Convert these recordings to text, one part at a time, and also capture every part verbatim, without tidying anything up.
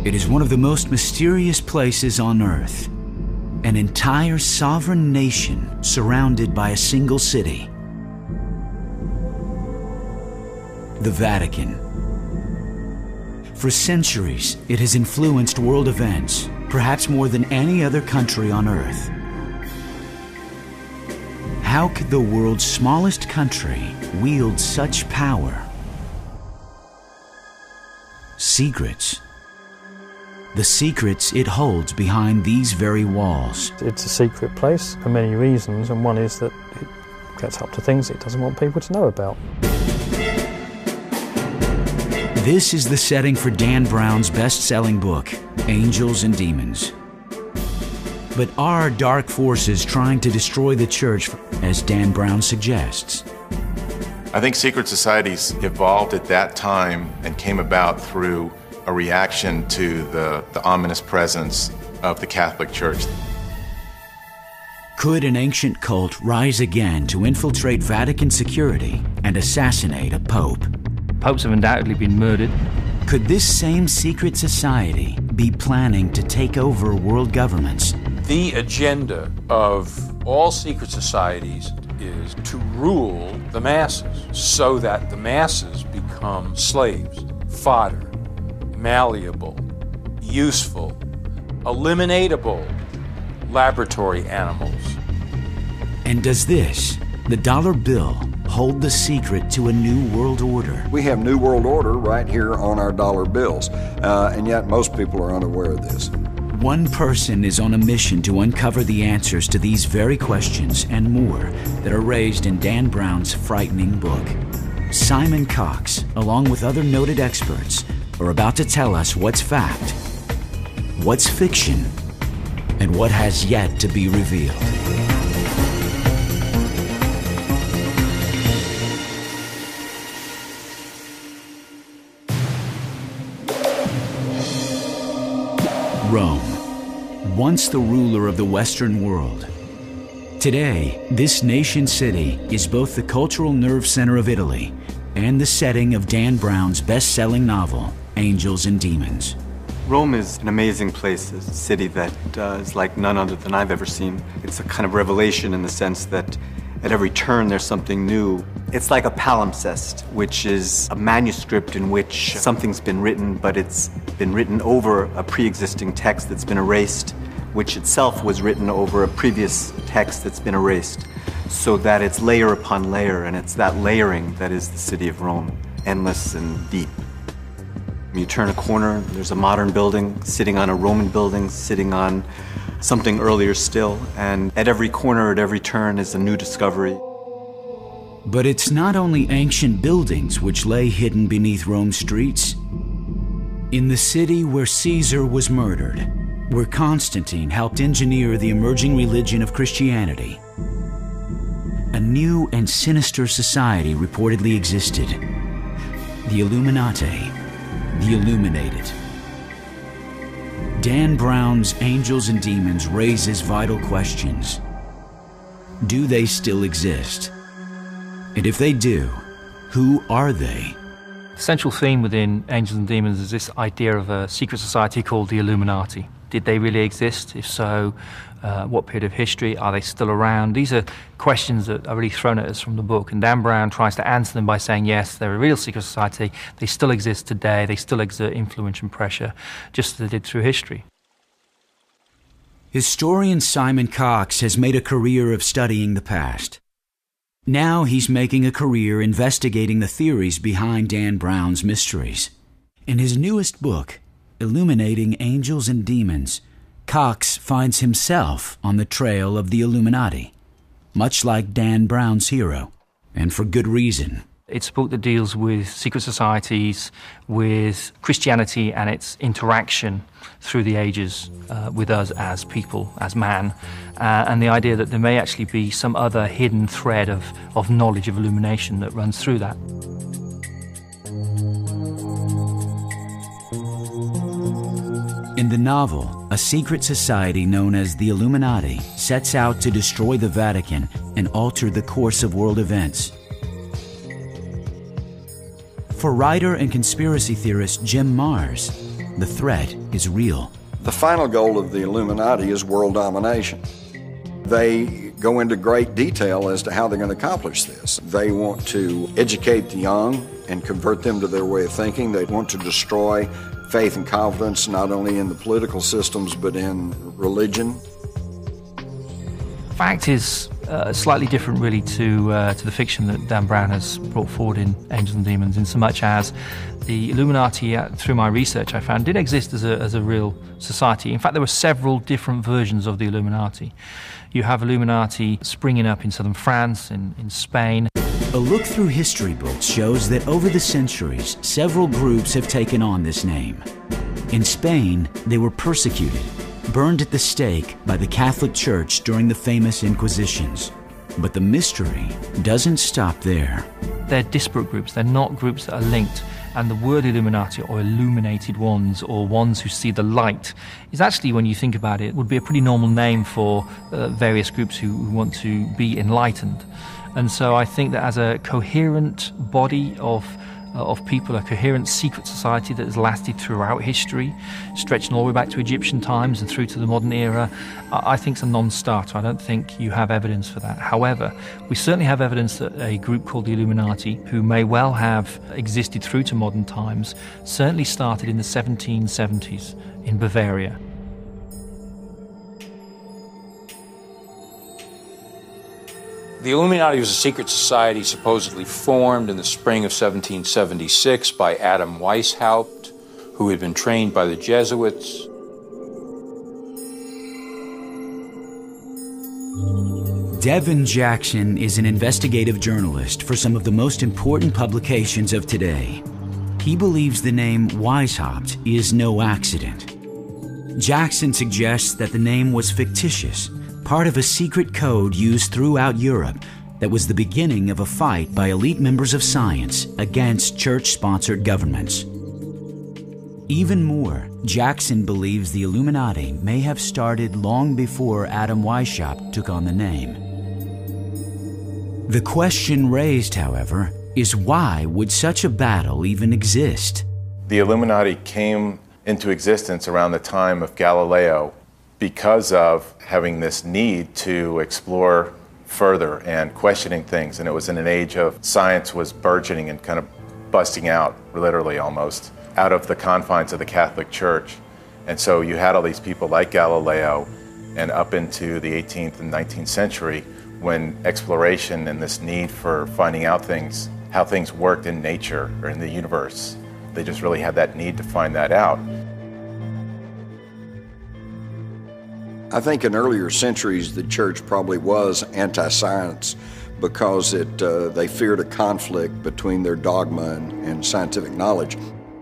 It is one of the most mysterious places on Earth. An entire sovereign nation surrounded by a single city. The Vatican. For centuries, it has influenced world events, perhaps more than any other country on Earth. How could the world's smallest country wield such power? Secrets. The secrets it holds behind these very walls. It's a secret place for many reasons, and one is that it gets up to things it doesn't want people to know about. This is the setting for Dan Brown's best-selling book, Angels and Demons. But are dark forces trying to destroy the church, as Dan Brown suggests? I think secret societies evolved at that time and came about through a reaction to the, the ominous presence of the Catholic Church. Could an ancient cult rise again to infiltrate Vatican security and assassinate a pope? Popes have undoubtedly been murdered. Could this same secret society be planning to take over world governments? The agenda of all secret societies is to rule the masses so that the masses become slaves, fodder, malleable, useful, eliminatable laboratory animals. And does this, the dollar bill, hold the secret to a new world order? We have New World Order right here on our dollar bills, uh, and yet most people are unaware of this. One person is on a mission to uncover the answers to these very questions and more that are raised in Dan Brown's frightening book. Simon Cox, along with other noted experts, are about to tell us what's fact, what's fiction, and what has yet to be revealed. Rome, once the ruler of the Western world. Today, this nation city is both the cultural nerve center of Italy and the setting of Dan Brown's best-selling novel, Angels and Demons. Rome is an amazing place, a city that uh, is like none other than I've ever seen. It's a kind of revelation in the sense that at every turn there's something new. It's like a palimpsest, which is a manuscript in which something's been written, but it's been written over a pre-existing text that's been erased, which itself was written over a previous text that's been erased, so that it's layer upon layer, and it's that layering that is the city of Rome, endless and deep. You turn a corner, there's a modern building sitting on a Roman building, sitting on something earlier still, and at every corner, at every turn is a new discovery. But it's not only ancient buildings which lay hidden beneath Rome's streets. In the city where Caesar was murdered, where Constantine helped engineer the emerging religion of Christianity, a new and sinister society reportedly existed. The Illuminati, the Illuminated. Dan Brown's Angels and Demons raises vital questions. Do they still exist? And if they do, who are they? The central theme within Angels and Demons is this idea of a secret society called the Illuminati. Did they really exist? If so, uh, what period of history? Are they still around? These are questions that are really thrown at us from the book, and Dan Brown tries to answer them by saying, yes, they're a real secret society, they still exist today, they still exert influence and pressure, just as they did through history. Historian Simon Cox has made a career of studying the past. Now he's making a career investigating the theories behind Dan Brown's mysteries. In his newest book, Illuminating Angels and Demons, Cox finds himself on the trail of the Illuminati, much like Dan Brown's hero, and for good reason. It's a book that deals with secret societies, with Christianity and its interaction through the ages uh, with us as people, as man, uh, and the idea that there may actually be some other hidden thread of, of knowledge, of illumination that runs through that. In the novel, a secret society known as the Illuminati sets out to destroy the Vatican and alter the course of world events. For writer and conspiracy theorist Jim Marrs, the threat is real. The final goal of the Illuminati is world domination. They go into great detail as to how they're going to accomplish this. They want to educate the young and convert them to their way of thinking. They want to destroy faith and confidence not only in the political systems but in religion. Fact is uh, slightly different really to uh, to the fiction that Dan Brown has brought forward in Angels and Demons, in so much as the Illuminati, uh, through my research I found, did exist as a, as a real society. In fact, there were several different versions of the Illuminati. You have Illuminati springing up in southern France, in, in Spain. A look through history books shows that over the centuries, several groups have taken on this name. In Spain, they were persecuted, burned at the stake by the Catholic Church during the famous Inquisitions. But the mystery doesn't stop there. They're disparate groups, they're not groups that are linked. And the word Illuminati, or illuminated ones, or ones who see the light, is actually, when you think about it, would be a pretty normal name for uh, various groups who, who want to be enlightened. And so I think that as a coherent body of uh, of people, a coherent secret society that has lasted throughout history, stretching all the way back to Egyptian times and through to the modern era, I think it's a non-starter. I don't think you have evidence for that. However, we certainly have evidence that a group called the Illuminati, who may well have existed through to modern times, certainly started in the seventeen seventies in Bavaria. The Illuminati was a secret society supposedly formed in the spring of seventeen seventy-six by Adam Weishaupt, who had been trained by the Jesuits. Devin Jackson is an investigative journalist for some of the most important publications of today. He believes the name Weishaupt is no accident. Jackson suggests that the name was fictitious, part of a secret code used throughout Europe that was the beginning of a fight by elite members of science against church-sponsored governments. Even more, Jackson believes the Illuminati may have started long before Adam Weishaupt took on the name. The question raised, however, is why would such a battle even exist? The Illuminati came into existence around the time of Galileo because of having this need to explore further and questioning things. And it was in an age of science was burgeoning and kind of busting out, literally almost, out of the confines of the Catholic Church. And so you had all these people like Galileo, and up into the eighteenth and nineteenth century, when exploration and this need for finding out things, how things worked in nature or in the universe, they just really had that need to find that out. I think in earlier centuries the church probably was anti-science because it, uh, they feared a conflict between their dogma and, and scientific knowledge.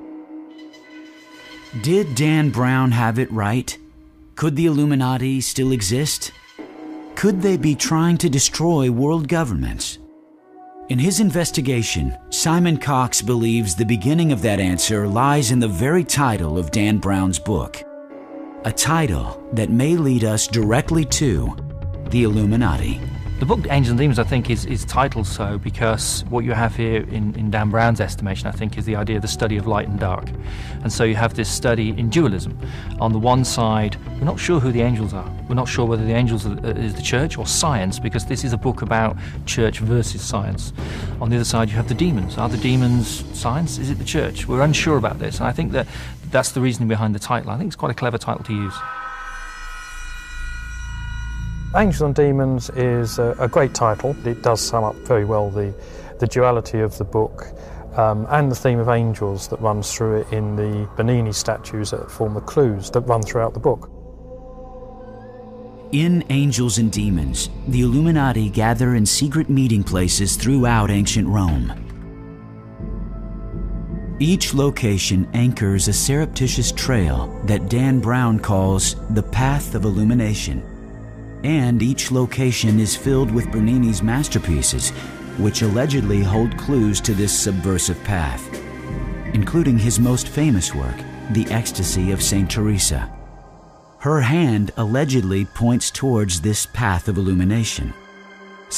Did Dan Brown have it right? Could the Illuminati still exist? Could they be trying to destroy world governments? In his investigation, Simon Cox believes the beginning of that answer lies in the very title of Dan Brown's book. A title that may lead us directly to the Illuminati. The book Angels and Demons, I think, is, is titled so because what you have here in, in Dan Brown's estimation, I think, is the idea of the study of light and dark. And so you have this study in dualism. On the one side, we're not sure who the angels are. We're not sure whether the angels are, is the church or science, because this is a book about church versus science. On the other side, you have the demons. Are the demons science? Is it the church? We're unsure about this. And I think that that's the reasoning behind the title. I think it's quite a clever title to use. Angels and Demons is a, a great title. It does sum up very well the, the duality of the book um, and the theme of angels that runs through it in the Bernini statues that form the clues that run throughout the book. In Angels and Demons, the Illuminati gather in secret meeting places throughout ancient Rome. Each location anchors a surreptitious trail that Dan Brown calls the Path of Illumination. And each location is filled with Bernini's masterpieces, which allegedly hold clues to this subversive path, including his most famous work, The Ecstasy of Saint Teresa. Her hand allegedly points towards this path of illumination.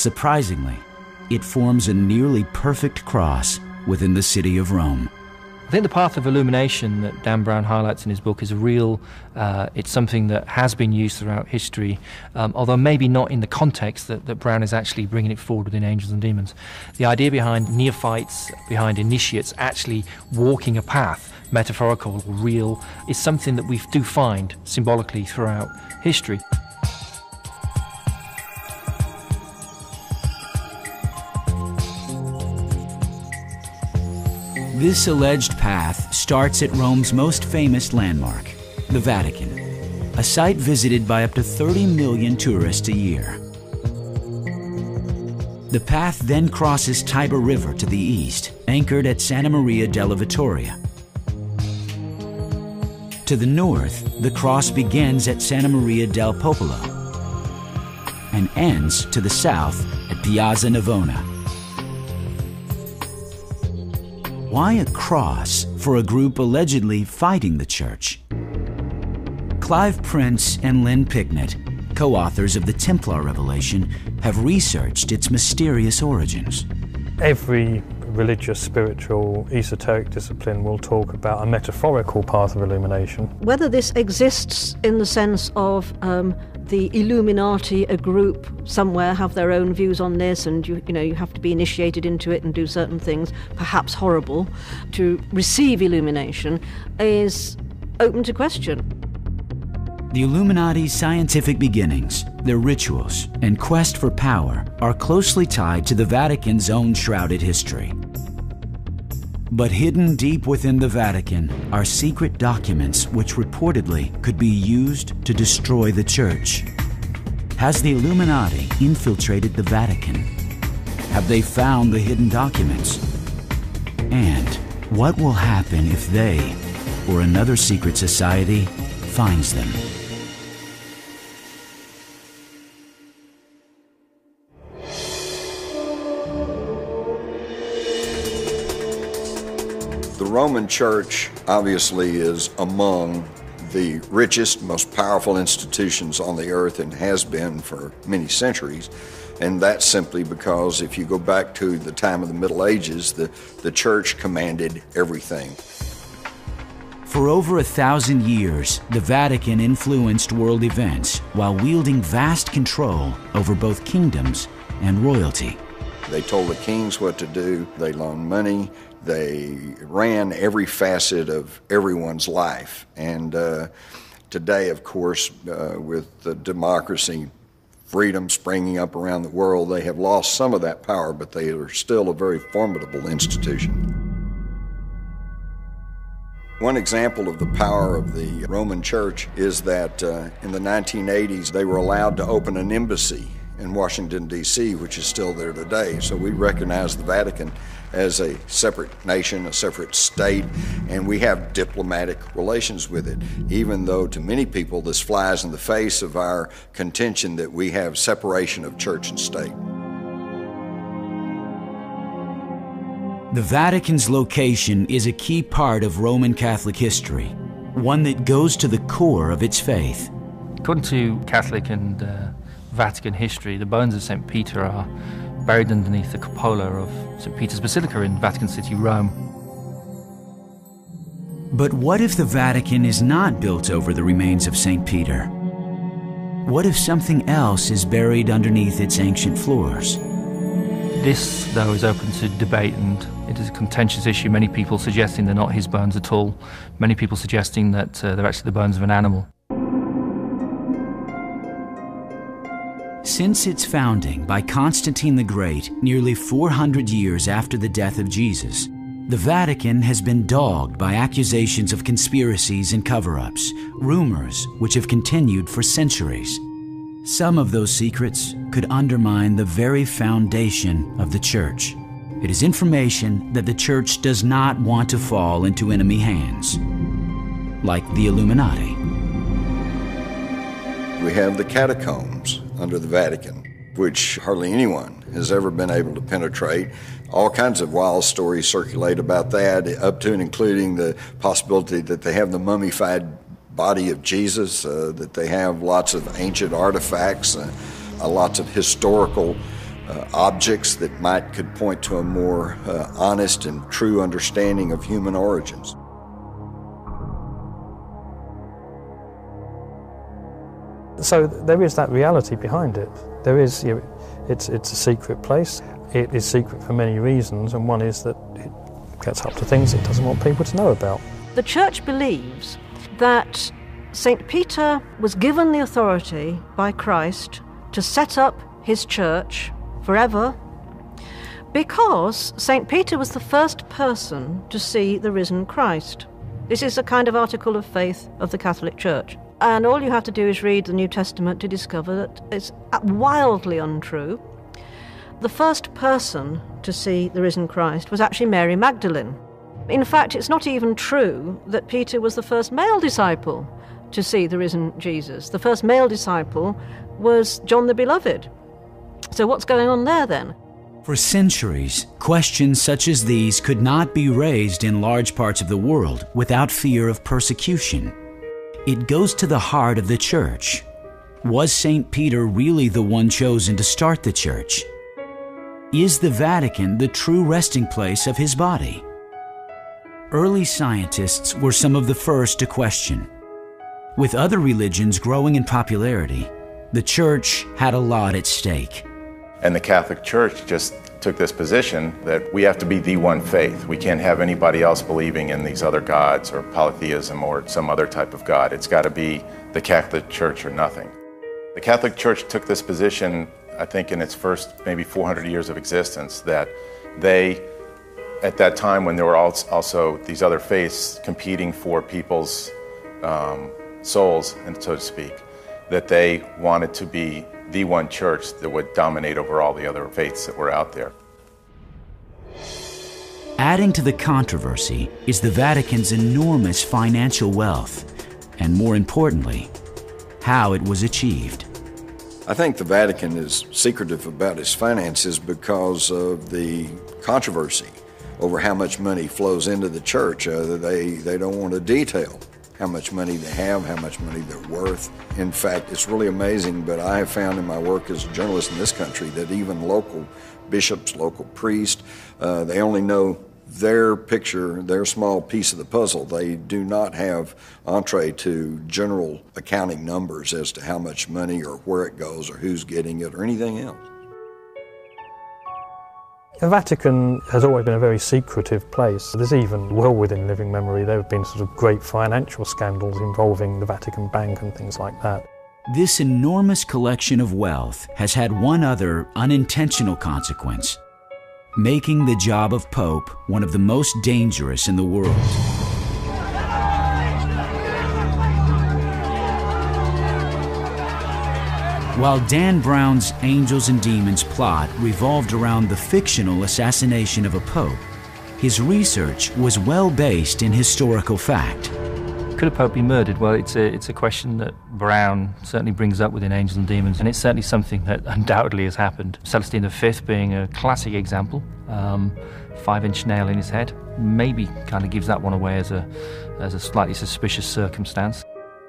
Surprisingly, it forms a nearly perfect cross within the city of Rome. think the path of illumination that Dan Brown highlights in his book is a real, uh, it's something that has been used throughout history, um, although maybe not in the context that, that Brown is actually bringing it forward within Angels and Demons. The idea behind neophytes, behind initiates actually walking a path, metaphorical or real, is something that we do find symbolically throughout history. This alleged path starts at Rome's most famous landmark, the Vatican, a site visited by up to thirty million tourists a year. The path then crosses Tiber River to the east, anchored at Santa Maria della Vittoria. To the north, the cross begins at Santa Maria del Popolo and ends to the south at Piazza Navona. Why a cross for a group allegedly fighting the church? Clive Prince and Lynn Picknett, co-authors of the Templar Revelation, have researched its mysterious origins. Every religious, spiritual, esoteric discipline will talk about a metaphorical path of illumination. Whether this exists in the sense of um, the Illuminati, a group somewhere, have their own views on this, and you, you know, you have to be initiated into it and do certain things, perhaps horrible, to receive illumination, is open to question. The Illuminati's scientific beginnings, their rituals, and quest for power are closely tied to the Vatican's own shrouded history. But hidden deep within the Vatican are secret documents which reportedly could be used to destroy the Church. Has the Illuminati infiltrated the Vatican? Have they found the hidden documents? And what will happen if they, or another secret society, finds them? The Roman Church obviously is among the richest, most powerful institutions on the earth and has been for many centuries. And that's simply because if you go back to the time of the Middle Ages, the, the church commanded everything. For over a thousand years, the Vatican influenced world events while wielding vast control over both kingdoms and royalty. They told the kings what to do, they loaned money, they ran every facet of everyone's life. And uh, today, of course, uh, with the democracy, freedom springing up around the world, they have lost some of that power, but they are still a very formidable institution. One example of the power of the Roman Church is that uh, in the nineteen eighties, they were allowed to open an embassy in Washington, D C, which is still there today. So we recognize the Vatican as a separate nation, a separate state, and we have diplomatic relations with it, even though to many people this flies in the face of our contention that we have separation of church and state. The Vatican's location is a key part of Roman Catholic history, one that goes to the core of its faith. According to Catholic and uh, Vatican history, the bones of Saint Peter are buried underneath the cupola of Saint Peter's Basilica in Vatican City, Rome. But what if the Vatican is not built over the remains of Saint Peter? What if something else is buried underneath its ancient floors? This, though, is open to debate, and it is a contentious issue. Many people suggesting they're not his bones at all. Many people suggesting that uh, they're actually the bones of an animal. Since its founding by Constantine the Great nearly four hundred years after the death of Jesus, the Vatican has been dogged by accusations of conspiracies and cover-ups, rumors which have continued for centuries. Some of those secrets could undermine the very foundation of the Church. It is information that the Church does not want to fall into enemy hands, like the Illuminati. We have the catacombs under the Vatican, which hardly anyone has ever been able to penetrate. All kinds of wild stories circulate about that, up to and including the possibility that they have the mummified body of Jesus, uh, that they have lots of ancient artifacts, uh, uh, lots of historical uh, objects that might could point to a more uh, honest and true understanding of human origins. So there is that reality behind it. There is, you know, it's, it's a secret place. It is secret for many reasons, and one is that it gets up to things it doesn't want people to know about. The Church believes that Saint Peter was given the authority by Christ to set up his church forever because Saint Peter was the first person to see the risen Christ. This is a kind of article of faith of the Catholic Church. And all you have to do is read the New Testament to discover that it's wildly untrue. The first person to see the risen Christ was actually Mary Magdalene. In fact, it's not even true that Peter was the first male disciple to see the risen Jesus. The first male disciple was John the Beloved. So what's going on there then? For centuries, questions such as these could not be raised in large parts of the world without fear of persecution. It goes to the heart of the Church. Was Saint Peter really the one chosen to start the Church? Is the Vatican the true resting place of his body? Early scientists were some of the first to question. With other religions growing in popularity, the Church had a lot at stake. And the Catholic Church just took this position that we have to be the one faith. We can't have anybody else believing in these other gods or polytheism or some other type of God. It's got to be the Catholic Church or nothing. The Catholic Church took this position, I think, in its first maybe four hundred years of existence, that they, at that time when there were also these other faiths competing for people's um, souls, and so to speak, that they wanted to be the one church that would dominate over all the other faiths that were out there. Adding to the controversy is the Vatican's enormous financial wealth, and more importantly, how it was achieved. I think the Vatican is secretive about its finances because of the controversy over how much money flows into the church. Uh, they, they don't want to detail how much money they have, how much money they're worth. In fact, it's really amazing, but I have found in my work as a journalist in this country that even local bishops, local priests, uh, they only know their picture, their small piece of the puzzle. They do not have entree to general accounting numbers as to how much money or where it goes or who's getting it or anything else. The Vatican has always been a very secretive place. There's even, well within living memory, there have been sort of great financial scandals involving the Vatican Bank and things like that. This enormous collection of wealth has had one other unintentional consequence: making the job of Pope one of the most dangerous in the world. While Dan Brown's Angels and Demons plot revolved around the fictional assassination of a pope, his research was well based in historical fact. Could a pope be murdered? Well, it's a, it's a question that Brown certainly brings up within Angels and Demons, and it's certainly something that undoubtedly has happened. Celestine the Fifth being a classic example, um, five-inch nail in his head, maybe kind of gives that one away as a, as a slightly suspicious circumstance.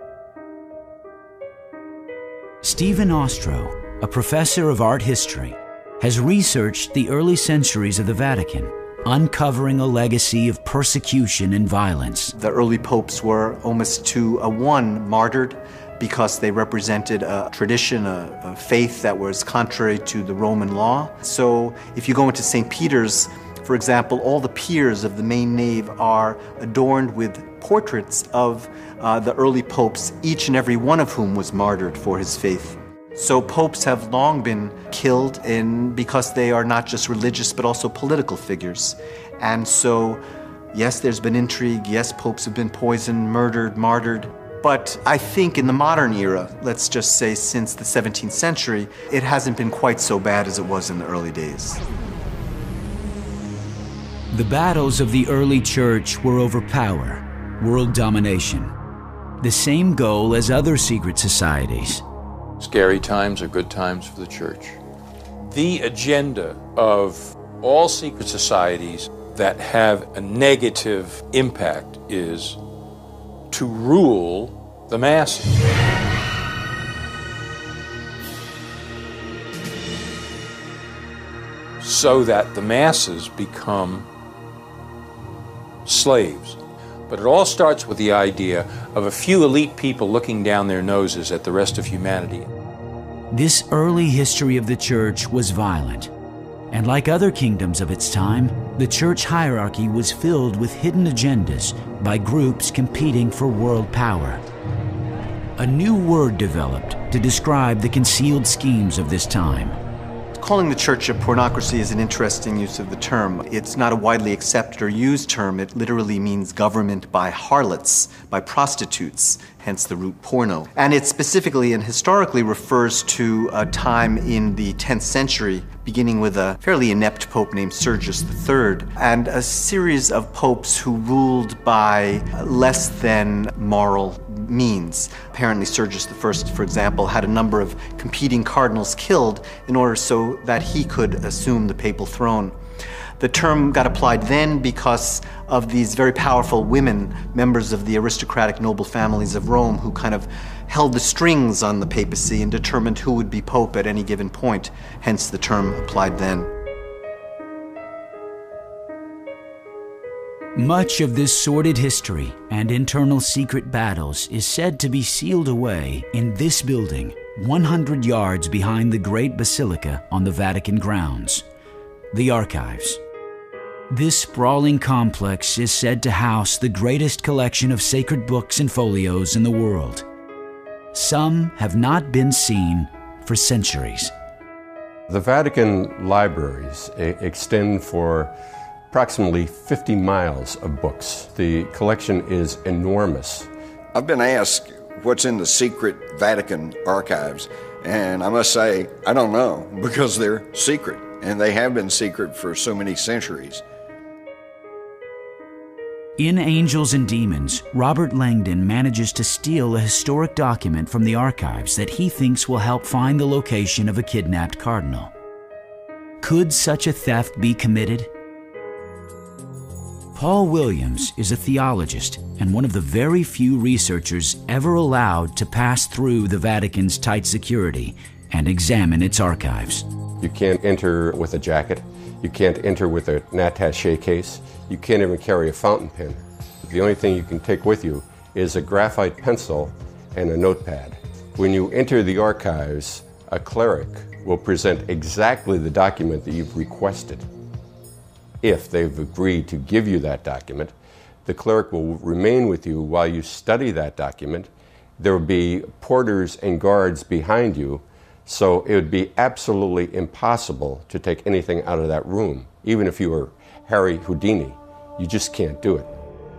Stephen Ostro, a professor of art history, has researched the early centuries of the Vatican, uncovering a legacy of persecution and violence. The early popes were almost to a one martyred because they represented a tradition, a, a faith that was contrary to the Roman law. So if you go into Saint Peter's, for example, all the piers of the main nave are adorned with portraits of uh, the early popes, each and every one of whom was martyred for his faith. So popes have long been killed in because they are not just religious but also political figures. And so, yes, there's been intrigue, yes, popes have been poisoned, murdered, martyred. But I think in the modern era, let's just say since the seventeenth century, it hasn't been quite so bad as it was in the early days. The battles of the early church were over power, world domination, the same goal as other secret societies. Scary times are good times for the church. The agenda of all secret societies that have a negative impact is to rule the masses. so that the masses become slaves. But it all starts with the idea of a few elite people looking down their noses at the rest of humanity. This early history of the church was violent, and like other kingdoms of its time, the church hierarchy was filled with hidden agendas by groups competing for world power. A new word developed to describe the concealed schemes of this time. Calling the church a pornocracy is an interesting use of the term. It's not a widely accepted or used term. It literally means government by harlots, by prostitutes, hence the root porno. And it specifically and historically refers to a time in the tenth century, beginning with a fairly inept pope named Sergius the Third, and a series of popes who ruled by less than moral means. Apparently Sergius the First, for example, had a number of competing cardinals killed in order so that he could assume the papal throne. The term got applied then because of these very powerful women, members of the aristocratic noble families of Rome, who kind of held the strings on the papacy and determined who would be pope at any given point, hence the term applied then. Much of this sordid history and internal secret battles is said to be sealed away in this building, one hundred yards behind the Great Basilica on the Vatican grounds, the Archives. This sprawling complex is said to house the greatest collection of sacred books and folios in the world. Some have not been seen for centuries. The Vatican libraries extend for approximately fifty miles of books. The collection is enormous. I've been asked what's in the secret Vatican archives, and I must say, I don't know, because they're secret, and they have been secret for so many centuries. In Angels and Demons, Robert Langdon manages to steal a historic document from the archives that he thinks will help find the location of a kidnapped cardinal. Could such a theft be committed? Paul Williams is a theologist and one of the very few researchers ever allowed to pass through the Vatican's tight security and examine its archives. You can't enter with a jacket. You can't enter with an attaché case. You can't even carry a fountain pen. The only thing you can take with you is a graphite pencil and a notepad. When you enter the archives, a cleric will present exactly the document that you've requested. If they've agreed to give you that document, the cleric will remain with you while you study that document. There will be porters and guards behind you, so it would be absolutely impossible to take anything out of that room. Even if you were Harry Houdini, you just can't do it.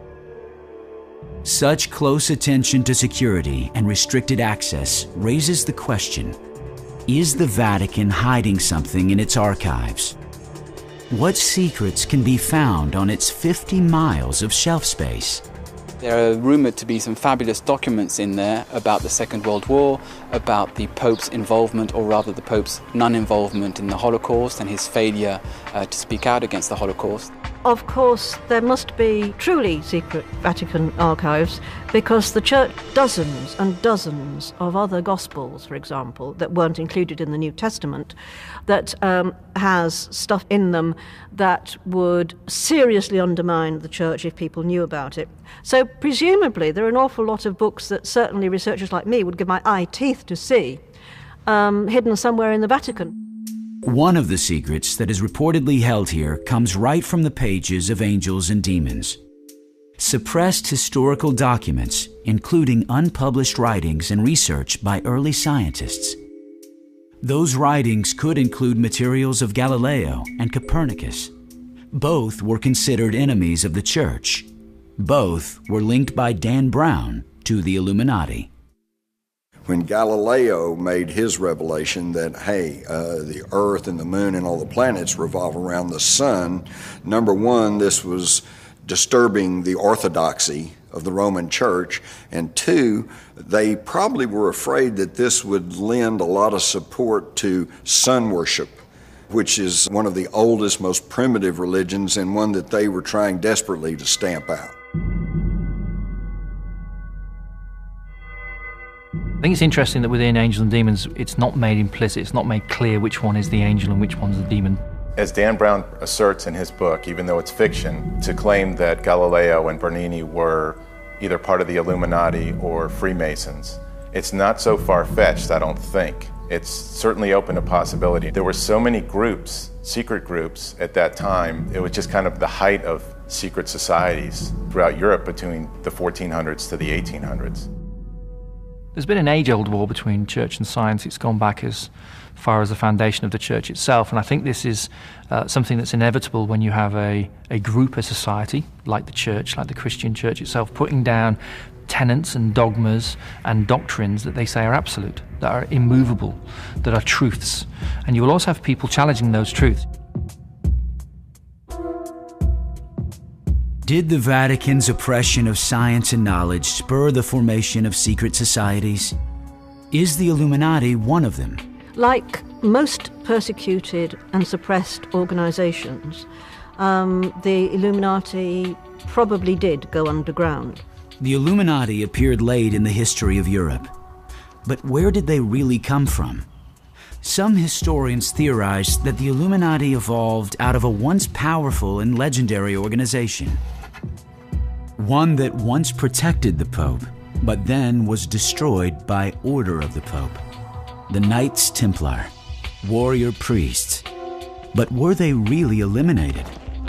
Such close attention to security and restricted access raises the question, is the Vatican hiding something in its archives? What secrets can be found on its fifty miles of shelf space? There are rumoured to be some fabulous documents in there about the Second World War, about the Pope's involvement, or rather the Pope's non-involvement in the Holocaust and his failure uh, to speak out against the Holocaust. Of course, there must be truly secret Vatican archives because the Church dozens and dozens of other Gospels, for example, that weren't included in the New Testament, that um, has stuff in them that would seriously undermine the Church if people knew about it. So presumably there are an awful lot of books that certainly researchers like me would give my eye teeth to see, um, hidden somewhere in the Vatican. One of the secrets that is reportedly held here comes right from the pages of Angels and Demons. Suppressed historical documents, including unpublished writings and research by early scientists. Those writings could include materials of Galileo and Copernicus. Both were considered enemies of the Church. Both were linked by Dan Brown to the Illuminati. When Galileo made his revelation that, hey, uh, the Earth and the Moon and all the planets revolve around the Sun, number one, this was disturbing the orthodoxy of the Roman Church, and two, they probably were afraid that this would lend a lot of support to sun worship, which is one of the oldest, most primitive religions and one that they were trying desperately to stamp out. I think it's interesting that within Angels and Demons, it's not made implicit, it's not made clear which one is the angel and which one's the demon. As Dan Brown asserts in his book, even though it's fiction, to claim that Galileo and Bernini were either part of the Illuminati or Freemasons, it's not so far-fetched, I don't think. It's certainly open to possibility. There were so many groups, secret groups at that time. It was just kind of the height of secret societies throughout Europe between the fourteen hundreds to the eighteen hundreds. There's been an age-old war between church and science. It's gone back as far as the foundation of the church itself, and I think this is uh, something that's inevitable when you have a, a group, a society, like the church, like the Christian church itself, putting down tenets and dogmas and doctrines that they say are absolute, that are immovable, that are truths. And you will also have people challenging those truths. Did the Vatican's oppression of science and knowledge spur the formation of secret societies? Is the Illuminati one of them? Like most persecuted and suppressed organizations, um, the Illuminati probably did go underground. The Illuminati appeared late in the history of Europe. But where did they really come from? Some historians theorize that the Illuminati evolved out of a once powerful and legendary organization. One that once protected the Pope, but then was destroyed by order of the Pope. The Knights Templar, warrior priests. But were they really eliminated?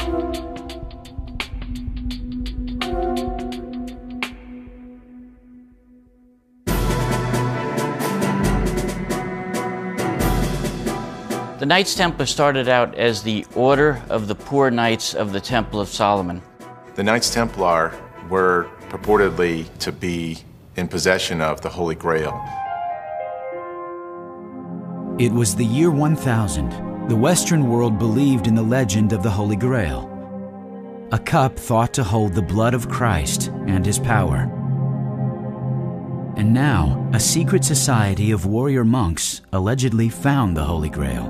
The Knights Templar started out as the Order of the Poor Knights of the Temple of Solomon. The Knights Templar were purportedly to be in possession of the Holy Grail. It was the year one thousand. The Western world believed in the legend of the Holy Grail, a cup thought to hold the blood of Christ and his power. And now, a secret society of warrior monks allegedly found the Holy Grail.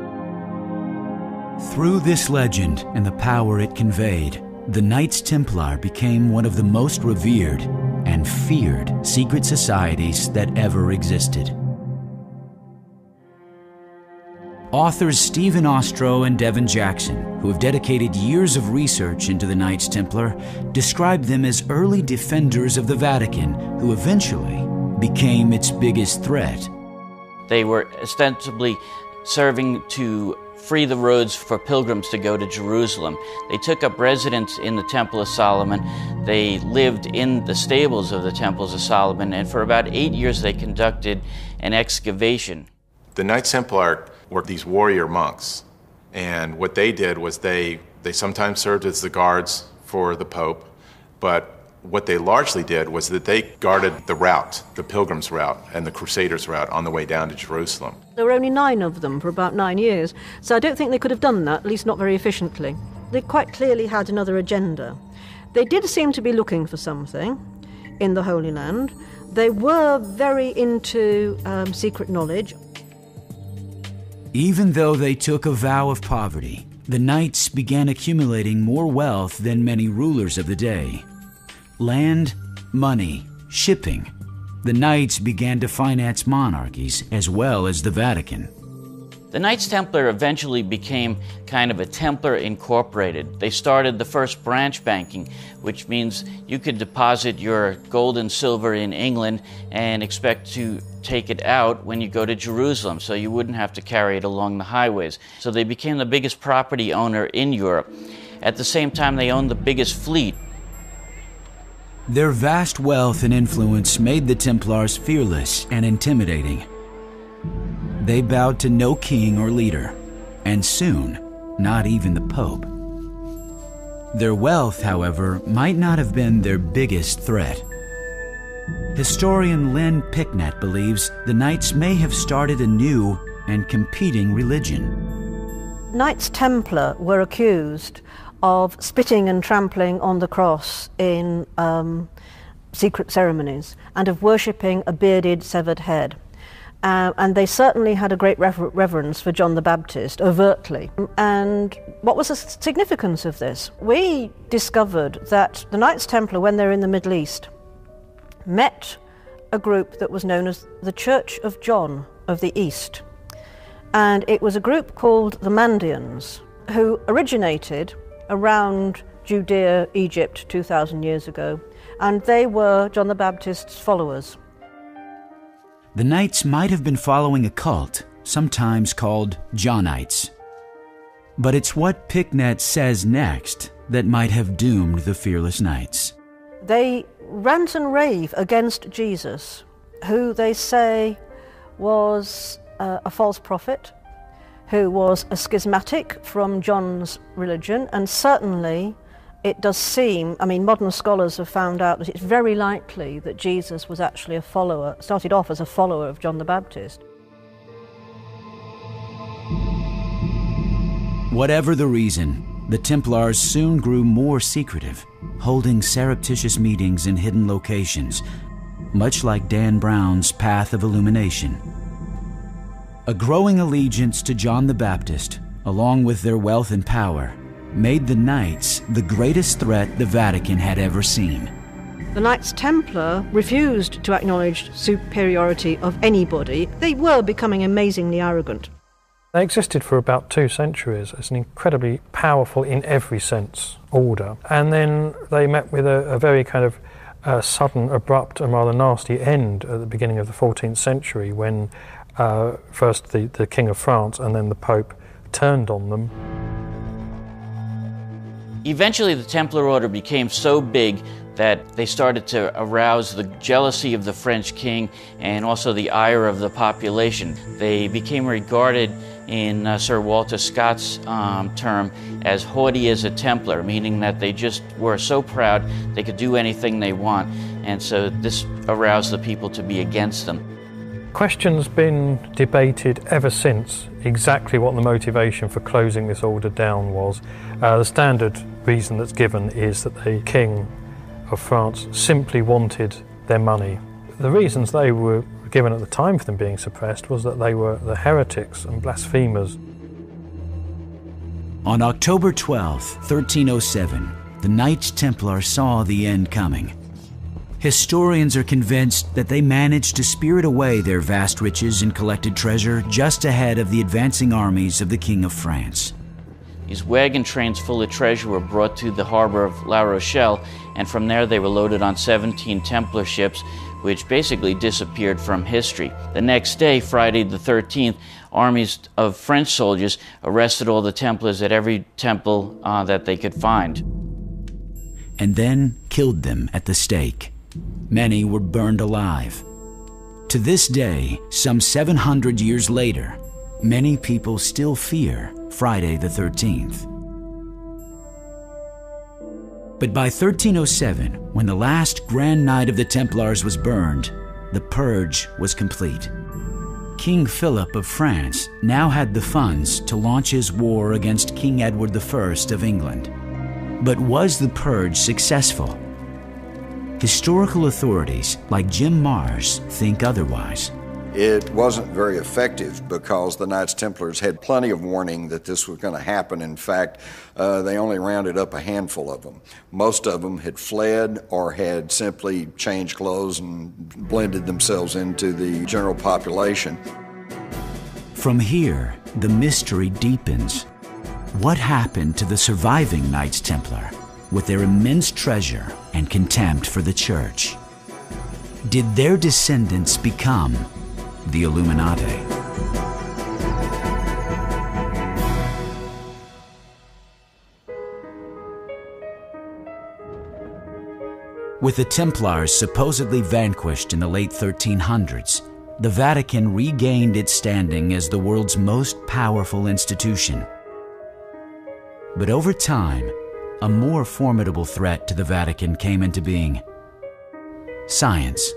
Through this legend and the power it conveyed, the Knights Templar became one of the most revered and feared secret societies that ever existed. Authors Stephen Ostro and Devin Jackson, who have dedicated years of research into the Knights Templar, describe them as early defenders of the Vatican who eventually became its biggest threat. They were ostensibly serving to free the roads for pilgrims to go to Jerusalem. They took up residence in the Temple of Solomon. They lived in the stables of the Temples of Solomon, and for about eight years they conducted an excavation. The Knights Templar were these warrior monks, and what they did was they, they sometimes served as the guards for the Pope, but what they largely did was that they guarded the route, the pilgrims' route and the crusaders' route on the way down to Jerusalem. There were only nine of them for about nine years, so I don't think they could have done that, at least not very efficiently. They quite clearly had another agenda. They did seem to be looking for something in the Holy Land. They were very into um, secret knowledge. Even though they took a vow of poverty, the knights began accumulating more wealth than many rulers of the day. Land, money, shipping. The knights began to finance monarchies as well as the Vatican. The Knights Templar eventually became kind of a Templar Incorporated. They started the first branch banking, which means you could deposit your gold and silver in England and expect to take it out when you go to Jerusalem, so you wouldn't have to carry it along the highways. So they became the biggest property owner in Europe. At the same time, they owned the biggest fleet. Their vast wealth and influence made the Templars fearless and intimidating. They bowed to no king or leader, and soon, not even the Pope. Their wealth, however, might not have been their biggest threat. Historian Lynn Picknett believes the Knights may have started a new and competing religion. Knights Templar were accused of spitting and trampling on the cross in um, secret ceremonies and of worshipping a bearded, severed head. Uh, and they certainly had a great rever reverence for John the Baptist, overtly. And what was the significance of this? We discovered that the Knights Templar, when they were in the Middle East, met a group that was known as the Church of John of the East. And it was a group called the Mandeans, who originated around Judea, Egypt, two thousand years ago, and they were John the Baptist's followers. The Knights might have been following a cult, sometimes called Johnites. But it's what Picknett says next that might have doomed the fearless Knights. They rant and rave against Jesus, who they say was uh, a false prophet, who was a schismatic from John's religion, and certainly it does seem, I mean, modern scholars have found out that it's very likely that Jesus was actually a follower, started off as a follower of John the Baptist. Whatever the reason, the Templars soon grew more secretive, holding surreptitious meetings in hidden locations, much like Dan Brown's Path of Illumination. A growing allegiance to John the Baptist, along with their wealth and power, made the Knights the greatest threat the Vatican had ever seen. The Knights Templar refused to acknowledge superiority of anybody. They were becoming amazingly arrogant. They existed for about two centuries as an incredibly powerful, in every sense, order. And then they met with a, a very kind of uh, sudden, abrupt and rather nasty end at the beginning of the fourteenth century when uh, first the, the King of France and then the Pope turned on them. Eventually the Templar Order became so big that they started to arouse the jealousy of the French king and also the ire of the population. They became regarded in uh, Sir Walter Scott's um, term as haughty as a Templar, meaning that they just were so proud they could do anything they want, and so this aroused the people to be against them. Question's been debated ever since exactly what the motivation for closing this order down was. Uh, the standard reason that's given is that the King of France simply wanted their money. The reasons they were given at the time for them being suppressed was that they were the heretics and blasphemers. On October twelfth, thirteen oh seven, the Knights Templar saw the end coming. Historians are convinced that they managed to spirit away their vast riches and collected treasure just ahead of the advancing armies of the King of France. These wagon trains full of treasure were brought to the harbor of La Rochelle, and from there they were loaded on seventeen Templar ships, which basically disappeared from history. The next day, Friday the thirteenth, armies of French soldiers arrested all the Templars at every temple uh, that they could find. And then killed them at the stake. Many were burned alive. To this day, some seven hundred years later, many people still fear Friday the thirteenth. But by thirteen oh seven, when the last Grand Knight of the Templars was burned, the purge was complete. King Philip of France now had the funds to launch his war against King Edward the First of England. But was the purge successful? Historical authorities like Jim Marrs think otherwise. It wasn't very effective because the Knights Templars had plenty of warning that this was going to happen. In fact, uh, they only rounded up a handful of them. Most of them had fled or had simply changed clothes and blended themselves into the general population. From here, the mystery deepens. What happened to the surviving Knights Templar with their immense treasure and contempt for the Church? Did their descendants become the Illuminati? With the Templars supposedly vanquished in the late thirteen hundreds, the Vatican regained its standing as the world's most powerful institution. But over time, a more formidable threat to the Vatican came into being: science.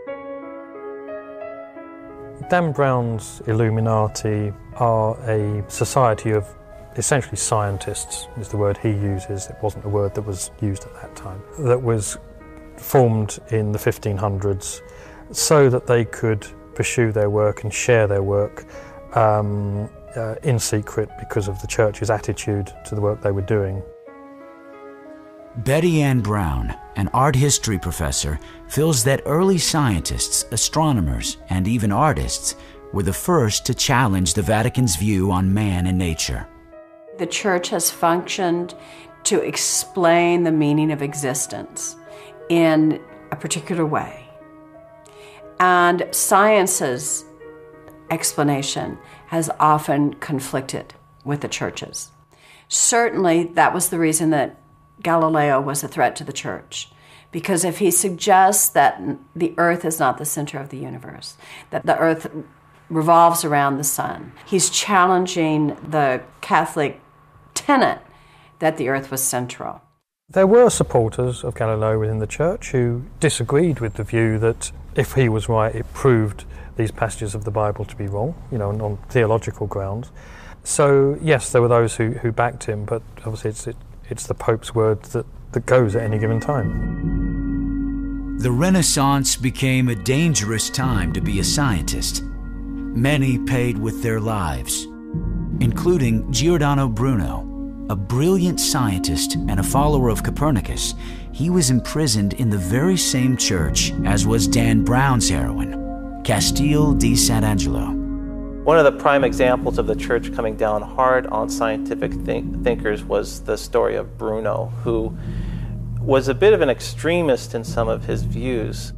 Dan Brown's Illuminati are a society of essentially scientists, is the word he uses. It wasn't a word that was used at that time. That was formed in the fifteen hundreds so that they could pursue their work and share their work um, uh, in secret because of the Church's attitude to the work they were doing. Betty Ann Brown, an art history professor, feels that early scientists, astronomers, and even artists were the first to challenge the Vatican's view on man and nature. The Church has functioned to explain the meaning of existence in a particular way. And science's explanation has often conflicted with the Church's. Certainly, that was the reason that Galileo was a threat to the Church. Because if he suggests that the earth is not the center of the universe, that the earth revolves around the sun, he's challenging the Catholic tenet that the earth was central. There were supporters of Galileo within the Church who disagreed with the view that if he was right, it proved these passages of the Bible to be wrong, you know, on theological grounds. So, yes, there were those who, who backed him, but obviously it's, it, it's the Pope's word that, that goes at any given time. The Renaissance became a dangerous time to be a scientist. Many paid with their lives, including Giordano Bruno, a brilliant scientist and a follower of Copernicus. He was imprisoned in the very same church as was Dan Brown's heroine, Castile di Sant'Angelo. One of the prime examples of the Church coming down hard on scientific think thinkers was the story of Bruno, who was a bit of an extremist in some of his views.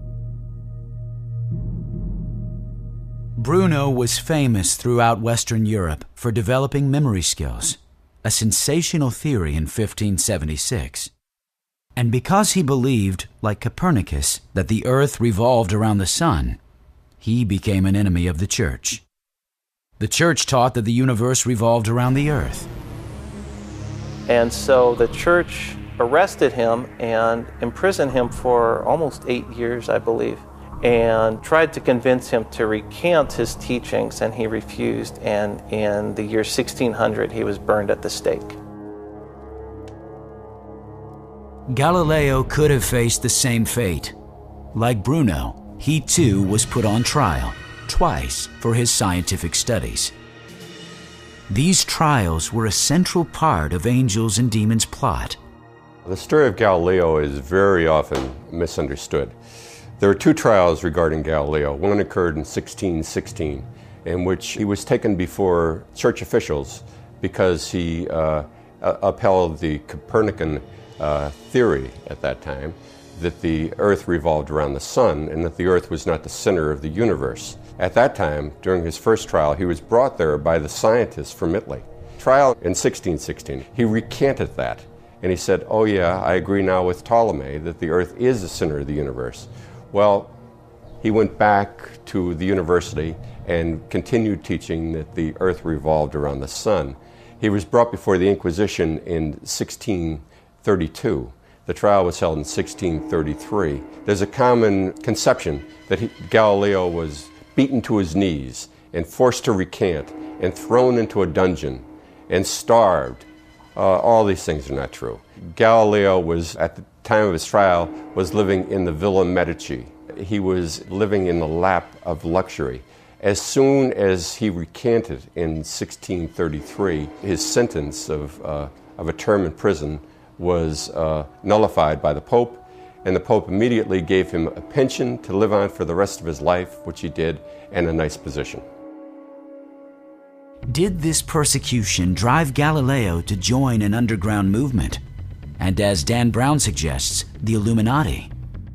Bruno was famous throughout Western Europe for developing memory skills, a sensational theory in fifteen seventy-six. And because he believed, like Copernicus, that the earth revolved around the sun, he became an enemy of the Church. The Church taught that the universe revolved around the earth. And so the Church arrested him and imprisoned him for almost eight years, I believe, and tried to convince him to recant his teachings, and he refused, and in the year sixteen hundred he was burned at the stake. Galileo could have faced the same fate. Like Bruno, he too was put on trial, twice, for his scientific studies. These trials were a central part of Angels and Demons' plot. The story of Galileo is very often misunderstood. There are two trials regarding Galileo. One occurred in sixteen sixteen, in which he was taken before church officials because he uh, upheld the Copernican uh, theory at that time, that the earth revolved around the sun and that the earth was not the center of the universe. At that time, during his first trial, he was brought there by the scientists from Italy. Trial in sixteen sixteen, he recanted that, and he said, oh yeah, I agree now with Ptolemy that the earth is the center of the universe. Well, he went back to the university and continued teaching that the earth revolved around the sun. He was brought before the Inquisition in sixteen thirty-two. The trial was held in sixteen thirty-three. There's a common conception that he, Galileo was beaten to his knees and forced to recant and thrown into a dungeon and starved. Uh, all these things are not true. Galileo was, at the time of his trial, was living in the Villa Medici. He was living in the lap of luxury. As soon as he recanted in sixteen thirty-three, his sentence of, uh, of a term in prison was uh, nullified by the Pope, and the Pope immediately gave him a pension to live on for the rest of his life, which he did, and a nice position. Did this persecution drive Galileo to join an underground movement? And as Dan Brown suggests, the Illuminati?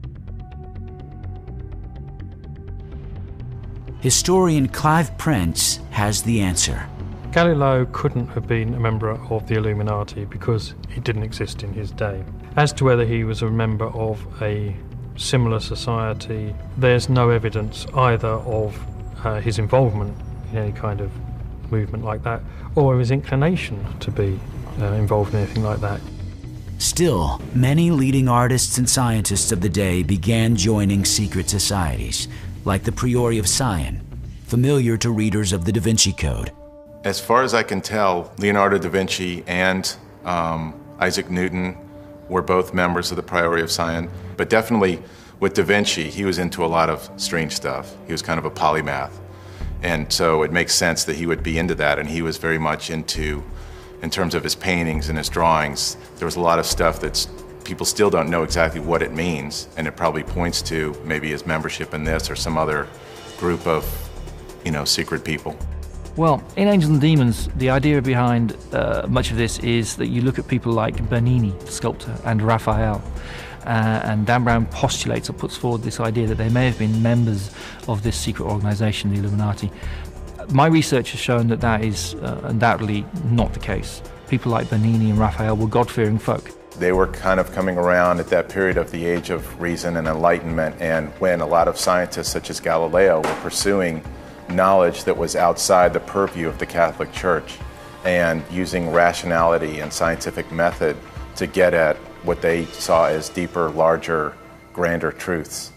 Historian Clive Prince has the answer. Galileo couldn't have been a member of the Illuminati because it didn't exist in his day. As to whether he was a member of a similar society, there's no evidence either of uh, his involvement in any kind of movement like that, or his inclination to be uh, involved in anything like that. Still, many leading artists and scientists of the day began joining secret societies, like the Priori of Sion, familiar to readers of the Da Vinci Code. As far as I can tell, Leonardo da Vinci and um, Isaac Newton were both members of the Priori of Sion, but definitely with da Vinci, he was into a lot of strange stuff. He was kind of a polymath. And so it makes sense that he would be into that, and he was very much into, in terms of his paintings and his drawings, there was a lot of stuff that's, people still don't know exactly what it means, and it probably points to maybe his membership in this or some other group of you know, secret people. Well, in Angels and Demons, the idea behind uh, much of this is that you look at people like Bernini, the sculptor, and Raphael. Uh, and Dan Brown postulates or puts forward this idea that they may have been members of this secret organization, the Illuminati. My research has shown that that is uh, undoubtedly not the case. People like Bernini and Raphael were God-fearing folk. They were kind of coming around at that period of the age of reason and enlightenment, and when a lot of scientists such as Galileo were pursuing knowledge that was outside the purview of the Catholic Church and using rationality and scientific method to get at what they saw as deeper, larger, grander truths.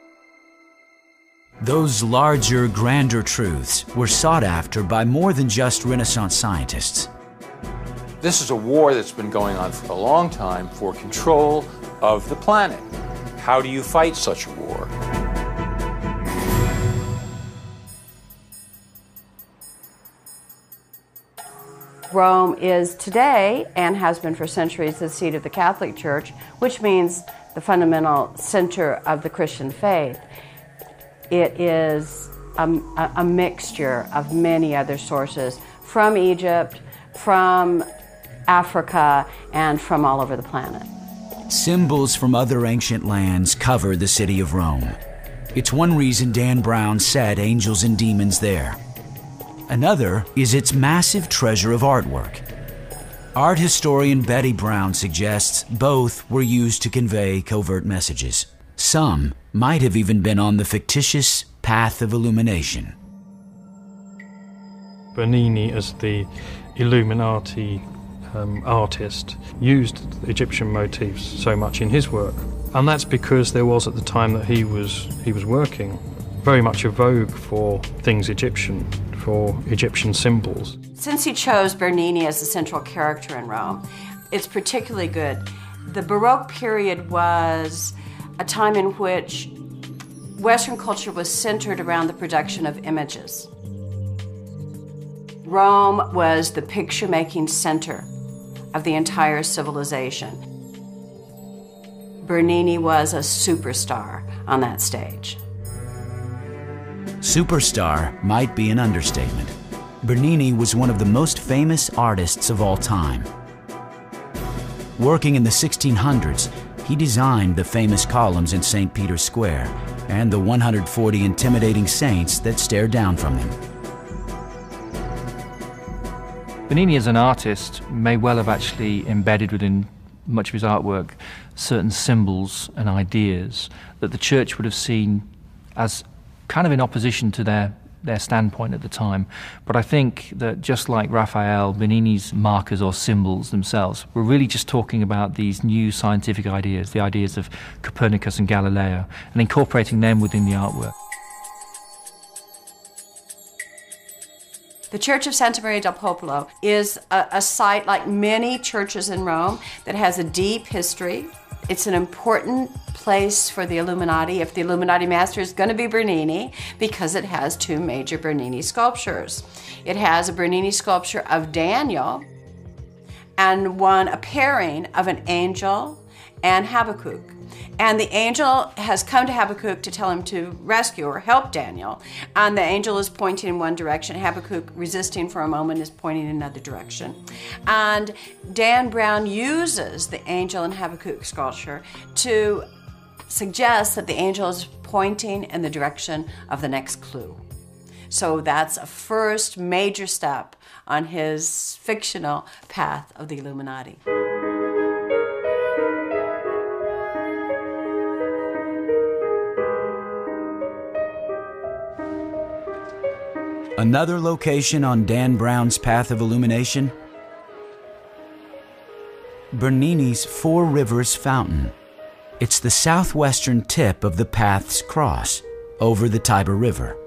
Those larger, grander truths were sought after by more than just Renaissance scientists. This is a war that's been going on for a long time for control of the planet. How do you fight such a war? Rome is today, and has been for centuries, the seat of the Catholic Church, which means the fundamental center of the Christian faith. It is a, a mixture of many other sources from Egypt, from Africa, and from all over the planet. Symbols from other ancient lands cover the city of Rome. It's one reason Dan Brown set Angels and Demons there. Another is its massive treasure of artwork. Art historian Betty Brown suggests both were used to convey covert messages. Some might have even been on the fictitious path of illumination. Bernini, as the Illuminati um, artist, used Egyptian motifs so much in his work. And that's because there was, at the time that he was, he was working, very much a vogue for things Egyptian, for Egyptian symbols. Since he chose Bernini as the central character in Rome, it's particularly good. The Baroque period was a time in which Western culture was centered around the production of images. Rome was the picture-making center of the entire civilization. Bernini was a superstar on that stage. Superstar might be an understatement. Bernini was one of the most famous artists of all time. Working in the sixteen hundreds, he designed the famous columns in Saint Peter's Square and the one hundred forty intimidating saints that stare down from them. Bernini as an artist may well have actually embedded within much of his artwork certain symbols and ideas that the church would have seen as kind of in opposition to their, their standpoint at the time. But I think that just like Raphael, Bernini's markers or symbols themselves were really just talking about these new scientific ideas, the ideas of Copernicus and Galileo, and incorporating them within the artwork. The Church of Santa Maria del Popolo is a, a site, like many churches in Rome, that has a deep history. It's an important place for the Illuminati, if the Illuminati master is going to be Bernini, because it has two major Bernini sculptures. It has a Bernini sculpture of Daniel and one, a pairing of an angel and Habakkuk. And the angel has come to Habakkuk to tell him to rescue or help Daniel. And the angel is pointing in one direction. Habakkuk, resisting for a moment, is pointing in another direction. And Dan Brown uses the angel and Habakkuk sculpture to suggest that the angel is pointing in the direction of the next clue. So that's a first major step on his fictional path of the Illuminati. Another location on Dan Brown's path of illumination? Bernini's Four Rivers Fountain. It's the southwestern tip of the path's cross, over the Tiber River.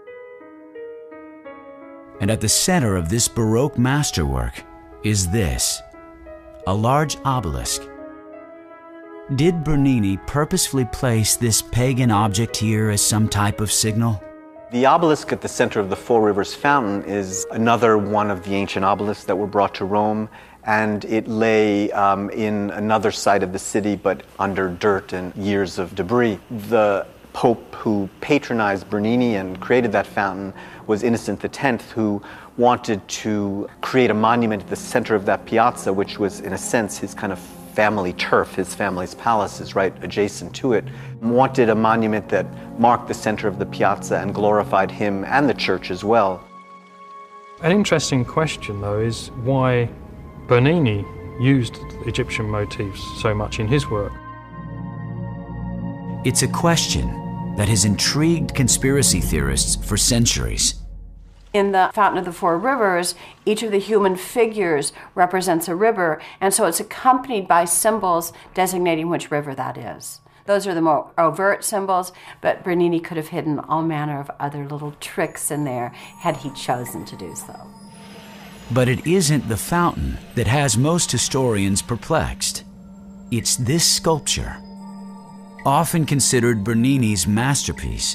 And at the center of this Baroque masterwork is this, a large obelisk. Did Bernini purposefully place this pagan object here as some type of signal? The obelisk at the center of the Four Rivers Fountain is another one of the ancient obelisks that were brought to Rome, and it lay um, in another side of the city, but under dirt and years of debris. The pope who patronized Bernini and created that fountain was Innocent the Tenth, who wanted to create a monument at the center of that piazza, which was, in a sense, his kind of family turf. His family's palace is right adjacent to it. Wanted a monument that marked the center of the piazza and glorified him and the church as well. An interesting question, though, is why Bernini used Egyptian motifs so much in his work. It's a question that has intrigued conspiracy theorists for centuries. In the Fountain of the Four Rivers, each of the human figures represents a river, and so it's accompanied by symbols designating which river that is. Those are the more overt symbols, but Bernini could have hidden all manner of other little tricks in there had he chosen to do so. But it isn't the fountain that has most historians perplexed. It's this sculpture, often considered Bernini's masterpiece.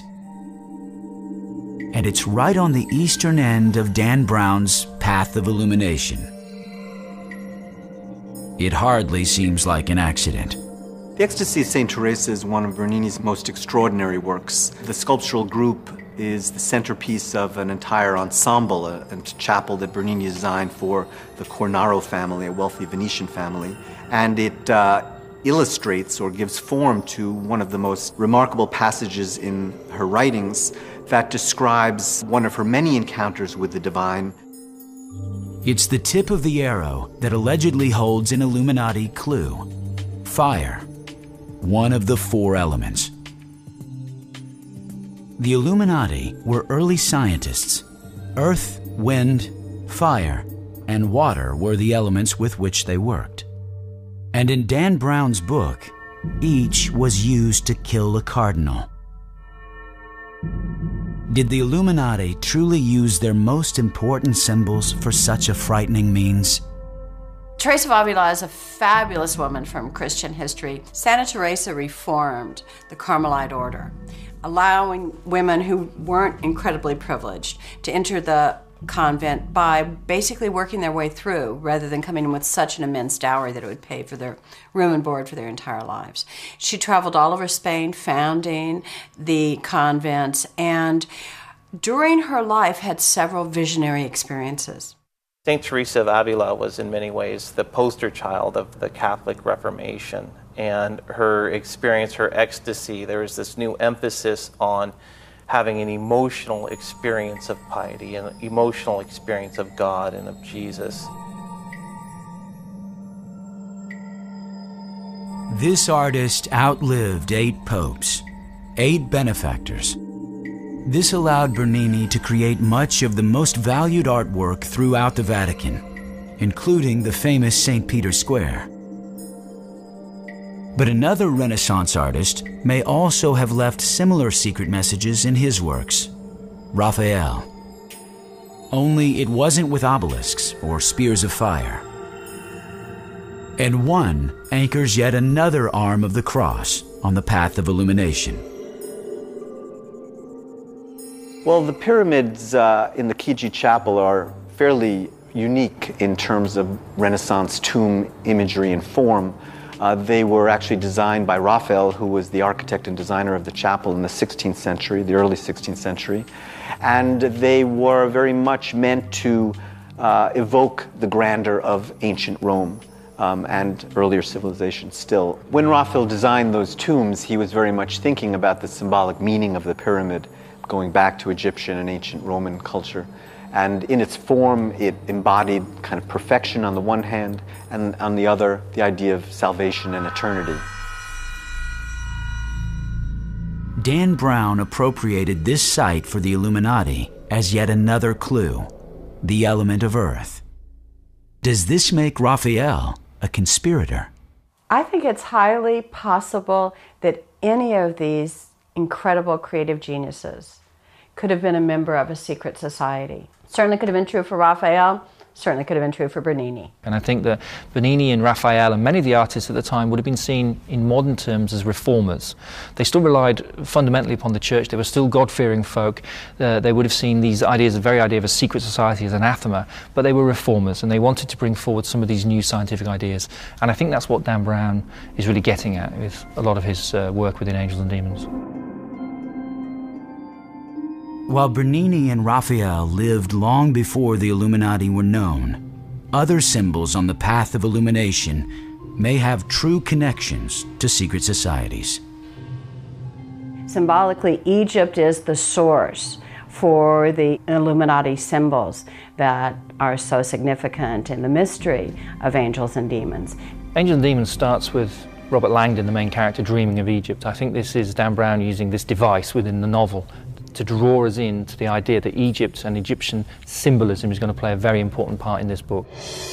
And it's right on the eastern end of Dan Brown's Path of Illumination. It hardly seems like an accident. The Ecstasy of Saint Teresa is one of Bernini's most extraordinary works. The sculptural group is the centerpiece of an entire ensemble, a, a chapel that Bernini designed for the Cornaro family, a wealthy Venetian family. And it uh, illustrates or gives form to one of the most remarkable passages in her writings that describes one of her many encounters with the divine. It's the tip of the arrow that allegedly holds an Illuminati clue: fire, one of the four elements. The Illuminati were early scientists. Earth, wind, fire, and water were the elements with which they worked. And in Dan Brown's book, each was used to kill a cardinal. Did the Illuminati truly use their most important symbols for such a frightening means? Teresa of Avila is a fabulous woman from Christian history. Santa Teresa reformed the Carmelite order, allowing women who weren't incredibly privileged to enter the convent by basically working their way through rather than coming in with such an immense dowry that it would pay for their room and board for their entire lives. She traveled all over Spain founding the convents, and during her life had several visionary experiences. Saint Teresa of Avila was in many ways the poster child of the Catholic Reformation, and her experience, her ecstasy, there was this new emphasis on having an emotional experience of piety, an emotional experience of God and of Jesus. This artist outlived eight popes, eight benefactors. This allowed Bernini to create much of the most valued artwork throughout the Vatican, including the famous Saint Peter's Square. But another Renaissance artist may also have left similar secret messages in his works: Raphael. Only it wasn't with obelisks or spears of fire. And one anchors yet another arm of the cross on the path of illumination. Well, the pyramids uh, in the Chigi Chapel are fairly unique in terms of Renaissance tomb imagery and form. Uh, they were actually designed by Raphael, who was the architect and designer of the chapel in the sixteenth century, the early sixteenth century. And they were very much meant to uh, evoke the grandeur of ancient Rome um, and earlier civilizations still. When Raphael designed those tombs, he was very much thinking about the symbolic meaning of the pyramid, going back to Egyptian and ancient Roman culture. And in its form, it embodied kind of perfection on the one hand, and on the other, the idea of salvation and eternity. Dan Brown appropriated this site for the Illuminati as yet another clue: the element of earth. Does this make Raphael a conspirator? I think it's highly possible that any of these incredible creative geniuses could have been a member of a secret society. Certainly could have been true for Raphael, certainly could have been true for Bernini. And I think that Bernini and Raphael and many of the artists at the time would have been seen in modern terms as reformers. They still relied fundamentally upon the church. They were still God-fearing folk. Uh, they would have seen these ideas, the very idea of a secret society as anathema, but they were reformers and they wanted to bring forward some of these new scientific ideas. And I think that's what Dan Brown is really getting at with a lot of his uh, work within Angels and Demons. While Bernini and Raphael lived long before the Illuminati were known, other symbols on the path of illumination may have true connections to secret societies. Symbolically, Egypt is the source for the Illuminati symbols that are so significant in the mystery of Angels and Demons. Angels and Demons starts with Robert Langdon, the main character, dreaming of Egypt. I think this is Dan Brown using this device within the novel to draw us into the idea that Egypt and Egyptian symbolism is going to play a very important part in this book.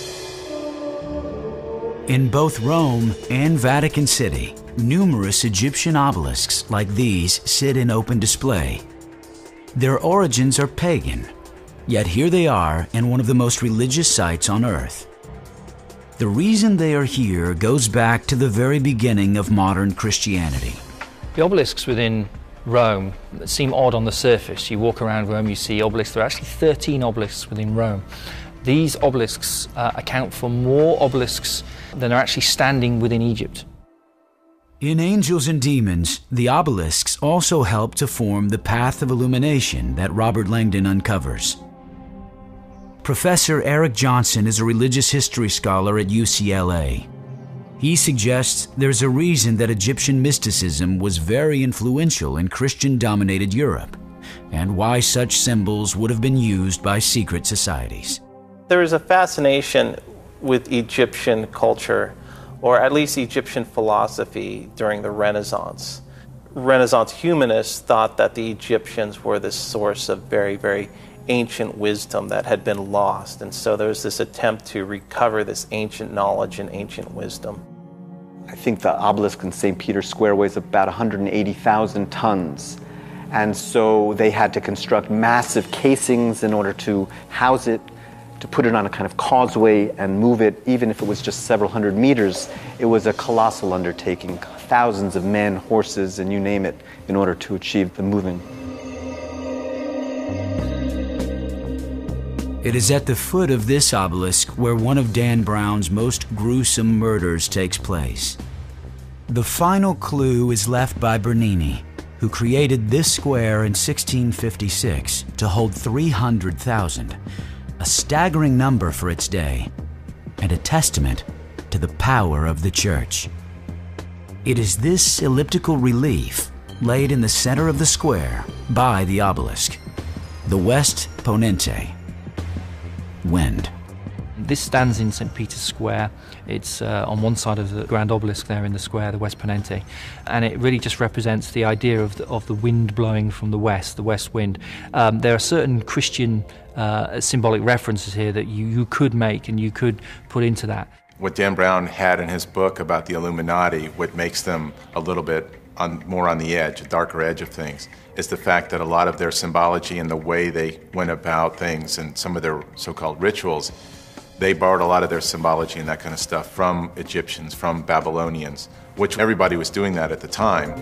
In both Rome and Vatican City, numerous Egyptian obelisks like these sit in open display. Their origins are pagan, yet here they are in one of the most religious sites on earth. The reason they are here goes back to the very beginning of modern Christianity. The obelisks within Rome seem odd on the surface. You walk around Rome, you see obelisks. There are actually thirteen obelisks within Rome. These obelisks uh, account for more obelisks than are actually standing within Egypt. In Angels and Demons, the obelisks also help to form the path of illumination that Robert Langdon uncovers. Professor Eric Johnson is a religious history scholar at U C L A. He suggests there's a reason that Egyptian mysticism was very influential in Christian-dominated Europe, and why such symbols would have been used by secret societies. There is a fascination with Egyptian culture, or at least Egyptian philosophy, during the Renaissance. Renaissance humanists thought that the Egyptians were the source of very, very ancient wisdom that had been lost, and so there was this attempt to recover this ancient knowledge and ancient wisdom. I think the obelisk in Saint Peter's Square weighs about one hundred eighty thousand tons, and so they had to construct massive casings in order to house it, to put it on a kind of causeway and move it, even if it was just several hundred meters. It was a colossal undertaking, thousands of men, horses, and you name it, in order to achieve the moving. It is at the foot of this obelisk where one of Dan Brown's most gruesome murders takes place. The final clue is left by Bernini, who created this square in sixteen fifty-six to hold three hundred thousand. A staggering number for its day, and a testament to the power of the church. It is this elliptical relief laid in the center of the square by the obelisk, the West Ponente, wind. This stands in Saint Peter's Square. It's uh, on one side of the grand obelisk there in the square, the West Ponente, and it really just represents the idea of the, of the wind blowing from the west, the west wind. Um, there are certain Christian uh, symbolic references here that you, you could make and you could put into that. What Dan Brown had in his book about the Illuminati, what makes them a little bit on, more on the edge, a darker edge of things, is the fact that a lot of their symbology and the way they went about things and some of their so-called rituals, they borrowed a lot of their symbology and that kind of stuff from Egyptians, from Babylonians, which everybody was doing that at the time.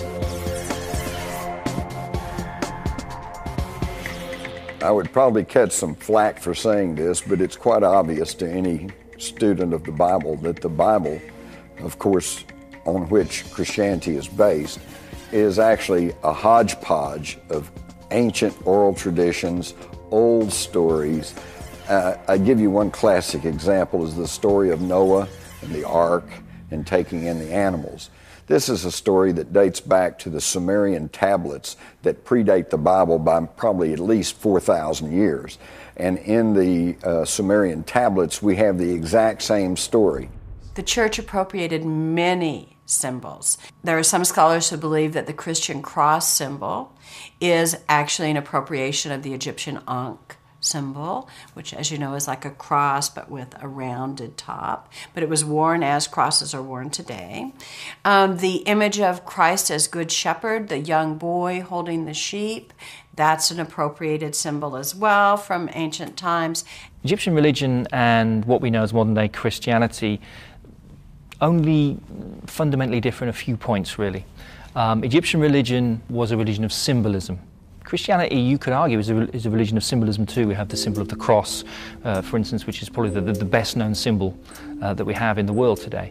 I would probably catch some flack for saying this, but it's quite obvious to any student of the Bible that the Bible, of course, on which Christianity is based, is actually a hodgepodge of ancient oral traditions, old stories. Uh, I give you one classic example is the story of Noah and the ark and taking in the animals. This is a story that dates back to the Sumerian tablets that predate the Bible by probably at least four thousand years. And in the uh, Sumerian tablets, we have the exact same story. The church appropriated many symbols. There are some scholars who believe that the Christian cross symbol is actually an appropriation of the Egyptian Ankh symbol, which, as you know, is like a cross but with a rounded top, but it was worn as crosses are worn today. Um, the image of Christ as Good Shepherd, the young boy holding the sheep, that's an appropriated symbol as well from ancient times. Egyptian religion and what we know as modern-day Christianity only fundamentally differ in a few points, really. Um, Egyptian religion was a religion of symbolism. Christianity, you could argue, is a, is a religion of symbolism too. We have the symbol of the cross, uh, for instance, which is probably the, the best known symbol uh, that we have in the world today.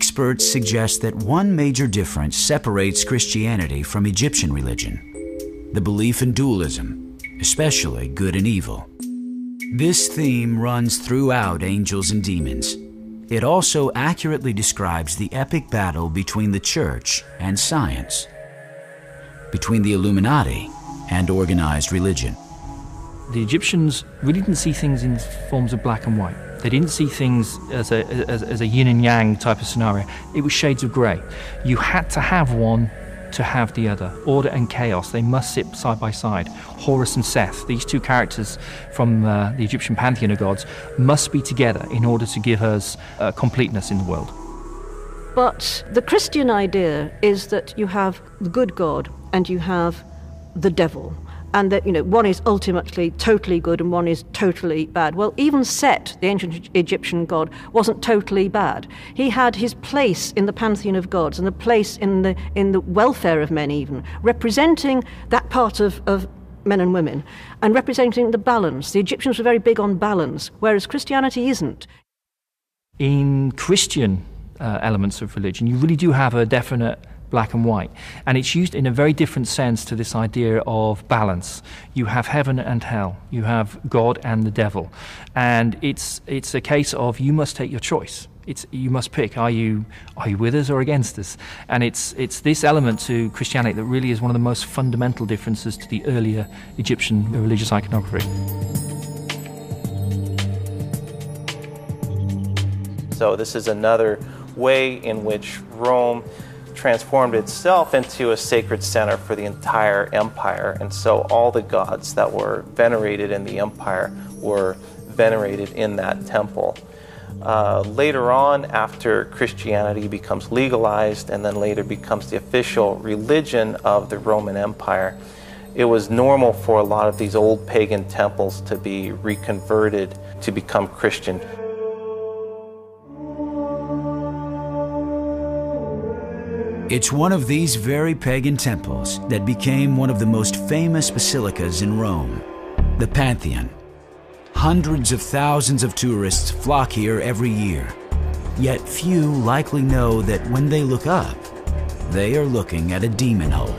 Experts suggest that one major difference separates Christianity from Egyptian religion. the belief in dualism, especially good and evil. This theme runs throughout Angels and Demons. It also accurately describes the epic battle between the church and science, between the Illuminati and organized religion. The Egyptians really didn't see things in forms of black and white. They didn't see things as a, as, as a yin and yang type of scenario. It was shades of grey. You had to have one to have the other. Order and chaos, they must sit side by side. Horus and Seth, these two characters from uh, the Egyptian pantheon of gods, must be together in order to give us uh, completeness in the world. But the Christian idea is that you have the good God and you have the devil, and that, you know, one is ultimately totally good and one is totally bad. Well, even Set, the ancient Egyptian god, wasn't totally bad. He had his place in the pantheon of gods and a place in the in the welfare of men, even representing that part of, of men and women and representing the balance. The Egyptians were very big on balance, whereas Christianity isn't. In Christian uh, elements of religion, you really do have a definite black and white, and it's used in a very different sense to this idea of balance. You have heaven and hell, you have God and the devil, and it's it's a case of you must take your choice. It's you must pick. Are you are you with us or against us? And it's it's this element to Christianity that really is one of the most fundamental differences to the earlier Egyptian religious iconography. So this is another way in which Rome transformed itself into a sacred center for the entire empire, and so all the gods that were venerated in the empire were venerated in that temple. Uh, later on, after Christianity becomes legalized and then later becomes the official religion of the Roman Empire, it was normal for a lot of these old pagan temples to be reconverted to become Christian. It's one of these very pagan temples that became one of the most famous basilicas in Rome, the Pantheon. Hundreds of thousands of tourists flock here every year, yet few likely know that when they look up, they are looking at a demon hole.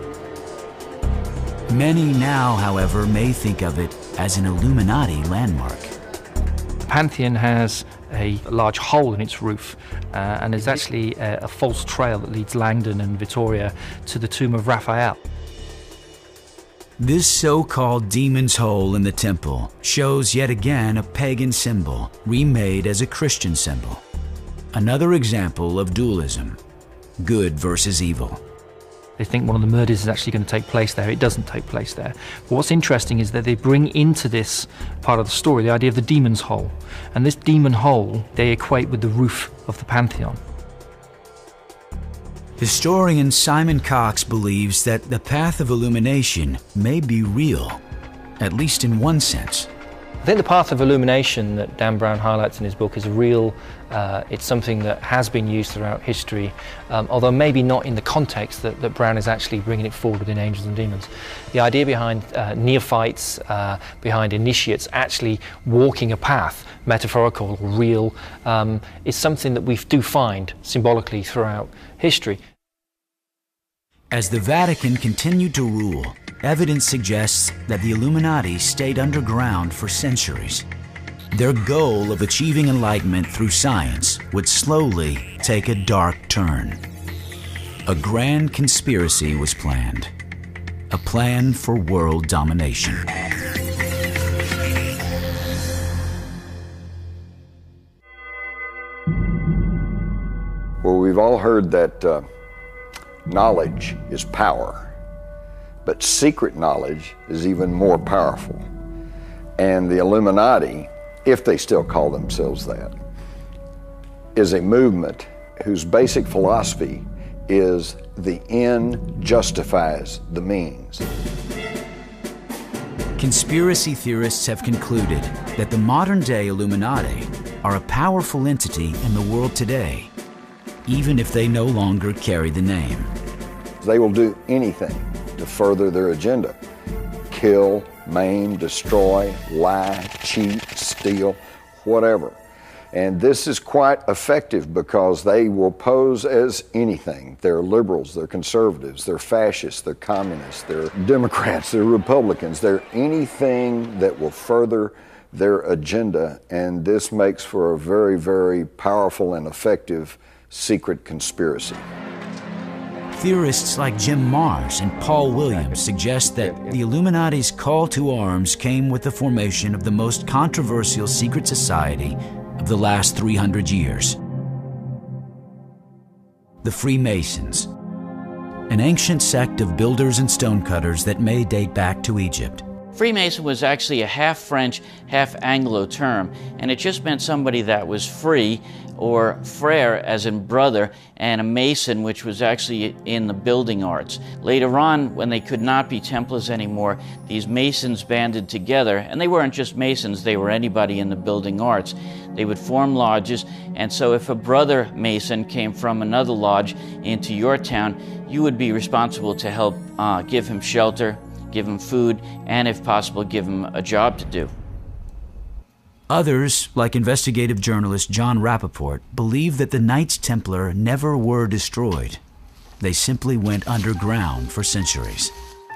Many now, however, may think of it as an Illuminati landmark. Pantheon has a large hole in its roof, uh, and there's actually a, a false trail that leads Langdon and Vittoria to the tomb of Raphael. This so-called demon's hole in the temple shows yet again a pagan symbol remade as a Christian symbol. Another example of dualism, good versus evil. They think one of the murders is actually going to take place there. It doesn't take place there. But what's interesting is that they bring into this part of the story the idea of the demon's hole. And this demon hole they equate with the roof of the Pantheon. Historian Simon Cox believes that the path of illumination may be real, at least in one sense. I think the path of illumination that Dan Brown highlights in his book is real. Uh, it's something that has been used throughout history, um, although maybe not in the context that, that Brown is actually bringing it forward within Angels and Demons. The idea behind uh, neophytes, uh, behind initiates actually walking a path, metaphorical or real, um, is something that we do find symbolically throughout history. As the Vatican continued to rule, evidence suggests that the Illuminati stayed underground for centuries. Their goal of achieving enlightenment through science would slowly take a dark turn. A grand conspiracy was planned, a plan for world domination. Well, we've all heard that uh, knowledge is power. But secret knowledge is even more powerful. And the Illuminati, if they still call themselves that, is a movement whose basic philosophy is the end justifies the means. Conspiracy theorists have concluded that the modern-day Illuminati are a powerful entity in the world today, even if they no longer carry the name. They will do anything to further their agenda. Kill, maim, destroy, lie, cheat, steal, whatever. And this is quite effective because they will pose as anything. They're liberals, they're conservatives, they're fascists, they're communists, they're Democrats, they're Republicans, they're anything that will further their agenda, and this makes for a very, very powerful and effective secret conspiracy. Theorists like Jim Marrs and Paul Williams suggest that the Illuminati's call to arms came with the formation of the most controversial secret society of the last three hundred years. The Freemasons, an ancient sect of builders and stonecutters that may date back to Egypt. Freemason was actually a half French, half Anglo term, and it just meant somebody that was free, or frere as in brother, and a mason, which was actually in the building arts. Later on, when they could not be Templars anymore, these masons banded together, and they weren't just masons, they were anybody in the building arts. They would form lodges, and so if a brother mason came from another lodge into your town, you would be responsible to help uh, give him shelter, give him food, and if possible, give him a job to do. Others, like investigative journalist John Rappaport, believe that the Knights Templar never were destroyed. They simply went underground for centuries.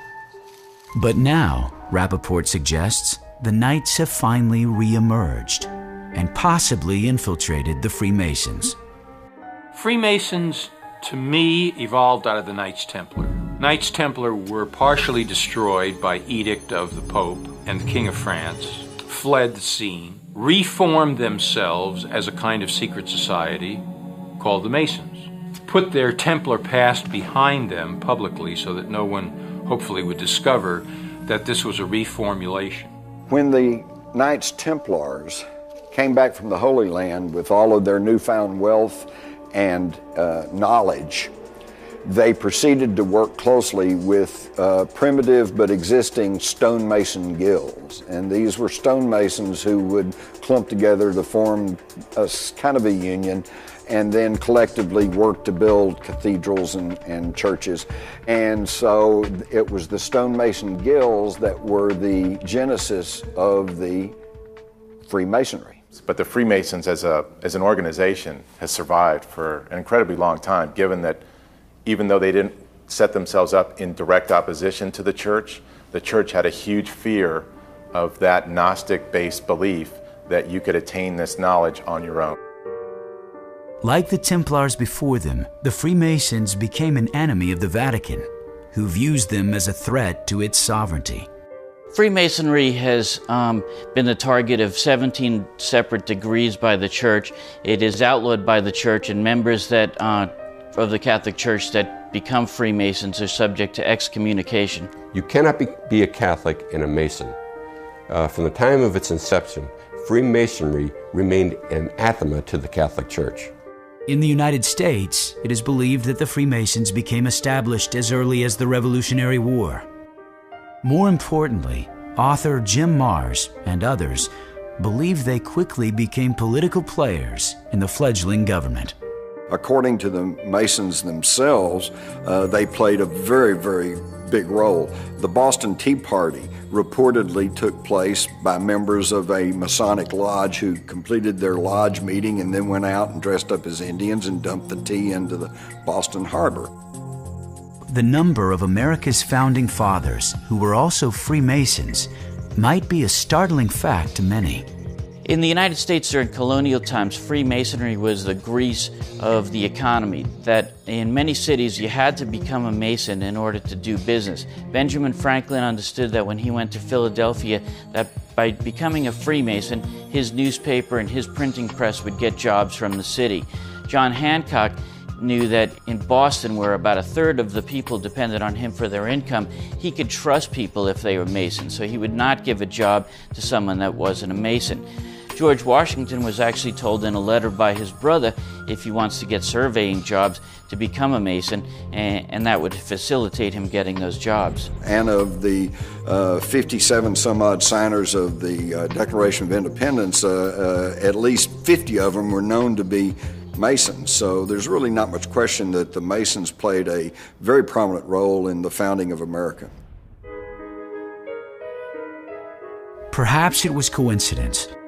But now, Rappaport suggests, the Knights have finally re-emerged and possibly infiltrated the Freemasons. Freemasons, to me, evolved out of the Knights Templar. Knights Templar were partially destroyed by edict of the Pope and the King of France, fled the scene, reformed themselves as a kind of secret society called the Masons, put their Templar past behind them publicly so that no one hopefully would discover that this was a reformulation. When the Knights Templars came back from the Holy Land with all of their newfound wealth and uh, knowledge, they proceeded to work closely with uh, primitive but existing stonemason guilds. And these were stonemasons who would clump together to form a kind of a union and then collectively work to build cathedrals and, and churches. And so it was the stonemason guilds that were the genesis of the Freemasonry. But the Freemasons as, a, as an organization has survived for an incredibly long time, given that even though they didn't set themselves up in direct opposition to the church, the church had a huge fear of that Gnostic-based belief that you could attain this knowledge on your own. Like the Templars before them, the Freemasons became an enemy of the Vatican, who views them as a threat to its sovereignty. Freemasonry has um, been the target of seventeen separate degrees by the church. It is outlawed by the church, and members that uh, of the Catholic Church that become Freemasons are subject to excommunication. You cannot be, be a Catholic and a Mason. Uh, from the time of its inception, Freemasonry remained anathema to the Catholic Church. In the United States, it is believed that the Freemasons became established as early as the Revolutionary War. More importantly, author Jim Marrs and others believe they quickly became political players in the fledgling government. According to the Masons themselves, uh, they played a very, very big role. The Boston Tea Party reportedly took place by members of a Masonic lodge who completed their lodge meeting and then went out and dressed up as Indians and dumped the tea into the Boston Harbor. The number of America's founding fathers who were also Freemasons might be a startling fact to many. In the United States during colonial times, Freemasonry was the grease of the economy, that in many cities you had to become a Mason in order to do business. Benjamin Franklin understood that when he went to Philadelphia, that by becoming a Freemason, his newspaper and his printing press would get jobs from the city. John Hancock knew that in Boston, where about a third of the people depended on him for their income, he could trust people if they were Masons, so he would not give a job to someone that wasn't a Mason. George Washington was actually told in a letter by his brother, if he wants to get surveying jobs, to become a Mason, and, and that would facilitate him getting those jobs. And of the uh, fifty-seven some odd signers of the uh, Declaration of Independence, uh, uh, at least fifty of them were known to be Masons. So there's really not much question that the Masons played a very prominent role in the founding of America. Perhaps it was coincidence,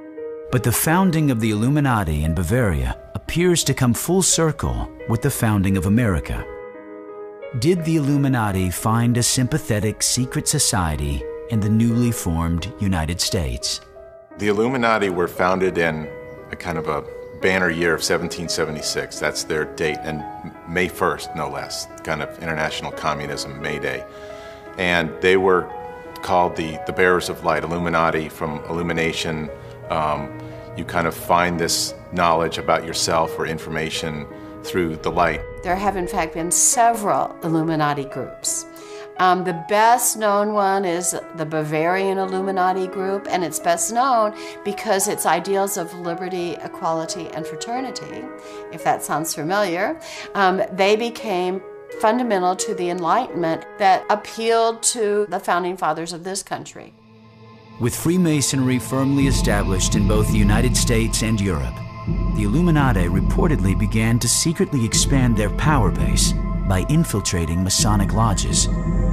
But the founding of the Illuminati in Bavaria appears to come full circle with the founding of America. Did the Illuminati find a sympathetic secret society in the newly formed United States? The Illuminati were founded in a kind of a banner year of seventeen seventy-six. That's their date, and May first, no less, kind of international communism, May Day. And they were called the, the Bearers of Light, Illuminati, from illumination. Um, you kind of find this knowledge about yourself or information through the light. There have in fact been several Illuminati groups. Um, the best known one is the Bavarian Illuminati group, and it's best known because its ideals of liberty, equality, and fraternity, if that sounds familiar, um, they became fundamental to the Enlightenment that appealed to the founding fathers of this country. With Freemasonry firmly established in both the United States and Europe, the Illuminati reportedly began to secretly expand their power base by infiltrating Masonic lodges.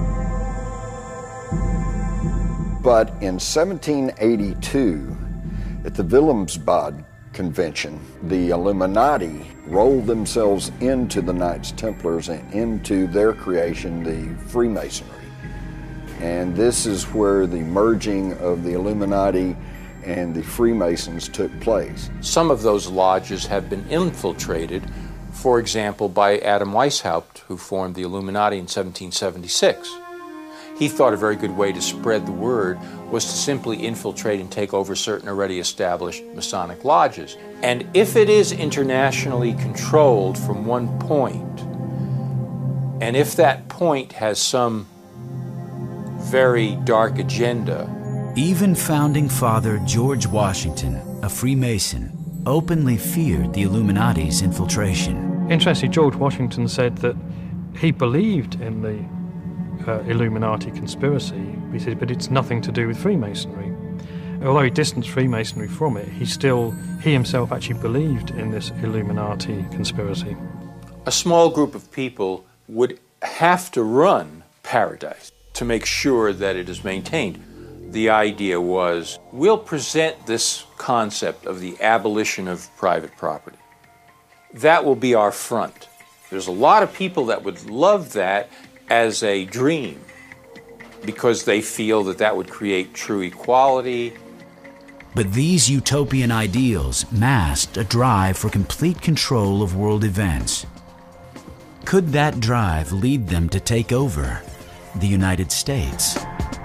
But in seventeen eighty-two, at the Wilhelmsbad Convention, the Illuminati rolled themselves into the Knights Templars and into their creation, the Freemasonry. And this is where the merging of the Illuminati and the Freemasons took place. Some of those lodges have been infiltrated, for example, by Adam Weishaupt, who formed the Illuminati in seventeen seventy-six. He thought a very good way to spread the word was to simply infiltrate and take over certain already established Masonic lodges. And if it is internationally controlled from one point, and if that point has some very dark agenda. Even founding father George Washington, a Freemason, openly feared the Illuminati's infiltration. Interestingly, George Washington said that he believed in the uh, Illuminati conspiracy, he said, but it's nothing to do with Freemasonry. Although he distanced Freemasonry from it, he still, he himself actually believed in this Illuminati conspiracy. A small group of people would have to run Paradise to make sure that it is maintained. The idea was, we'll present this concept of the abolition of private property. That will be our front. There's a lot of people that would love that as a dream because they feel that that would create true equality. But these utopian ideals masked a drive for complete control of world events. Could that drive lead them to take over the United States?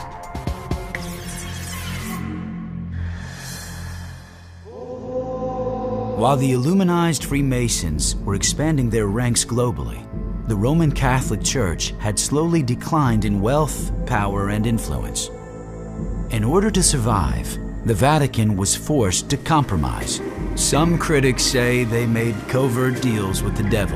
While the Illuminized Freemasons were expanding their ranks globally, the Roman Catholic Church had slowly declined in wealth, power, and influence. In order to survive, the Vatican was forced to compromise. Some critics say they made covert deals with the devil.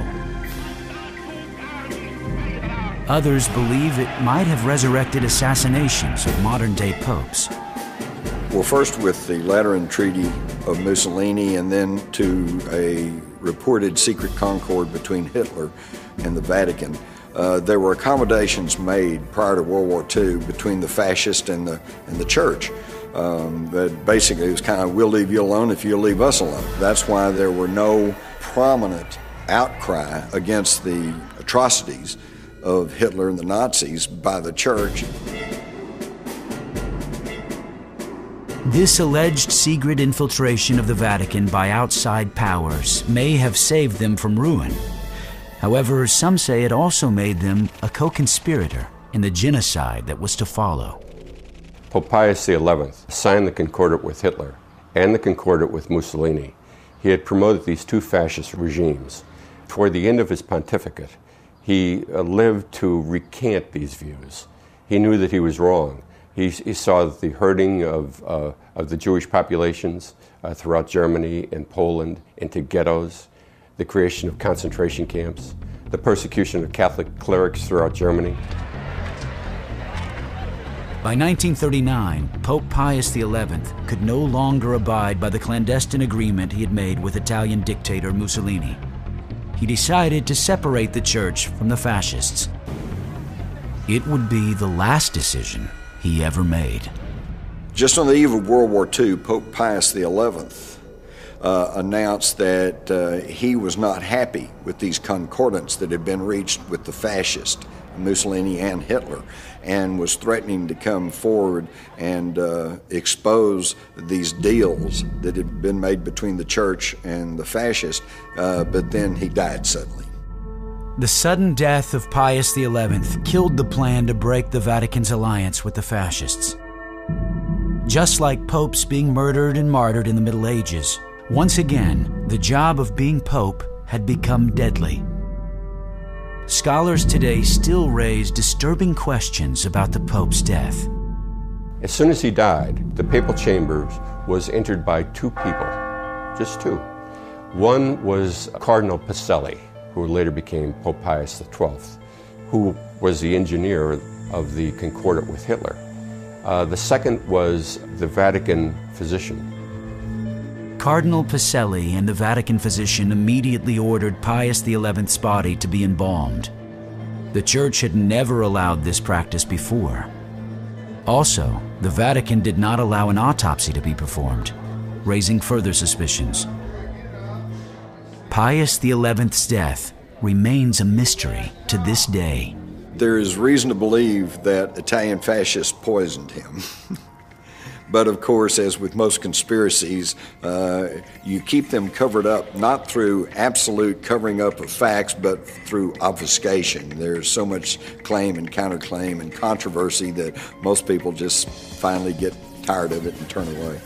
Others believe it might have resurrected assassinations of modern-day popes. Well, first with the Lateran Treaty of Mussolini, and then to a reported secret concord between Hitler and the Vatican. Uh, there were accommodations made prior to World War Two between the fascist and the, and the church. Um, that basically it was kind of, we'll leave you alone if you'll leave us alone. That's why there were no prominent outcry against the atrocities of Hitler and the Nazis by the church. This alleged secret infiltration of the Vatican by outside powers may have saved them from ruin. However, some say it also made them a co-conspirator in the genocide that was to follow. Pope Pius the eleventh signed the Concordat with Hitler and the Concordat with Mussolini. He had promoted these two fascist regimes. Toward the end of his pontificate, he uh, lived to recant these views. He knew that he was wrong. He, he saw the herding of, uh, of the Jewish populations uh, throughout Germany and Poland into ghettos, the creation of concentration camps, the persecution of Catholic clerics throughout Germany. By nineteen thirty-nine, Pope Pius the eleventh could no longer abide by the clandestine agreement he had made with Italian dictator Mussolini. He decided to separate the church from the fascists. It would be the last decision he ever made. Just on the eve of World War Two, Pope Pius the eleventh uh, announced that uh, he was not happy with these concordants that had been reached with the fascists, Mussolini and Hitler, and was threatening to come forward and uh, expose these deals that had been made between the church and the fascists, uh, but then he died suddenly. The sudden death of Pius the eleventh killed the plan to break the Vatican's alliance with the fascists. Just like popes being murdered and martyred in the Middle Ages, once again, the job of being pope had become deadly. Scholars today still raise disturbing questions about the Pope's death. As soon as he died, the papal chamber was entered by two people, just two. One was Cardinal Pacelli, who later became Pope Pius the twelfth, who was the engineer of the Concordat with Hitler. Uh, the second was the Vatican physician. Cardinal Pacelli and the Vatican physician immediately ordered Pius the eleventh's body to be embalmed. The Church had never allowed this practice before. Also, the Vatican did not allow an autopsy to be performed, raising further suspicions. Pius the eleventh's death remains a mystery to this day. There is reason to believe that Italian fascists poisoned him. But of course, as with most conspiracies, uh, you keep them covered up not through absolute covering up of facts, but through obfuscation. There's so much claim and counterclaim and controversy that most people just finally get tired of it and turn away.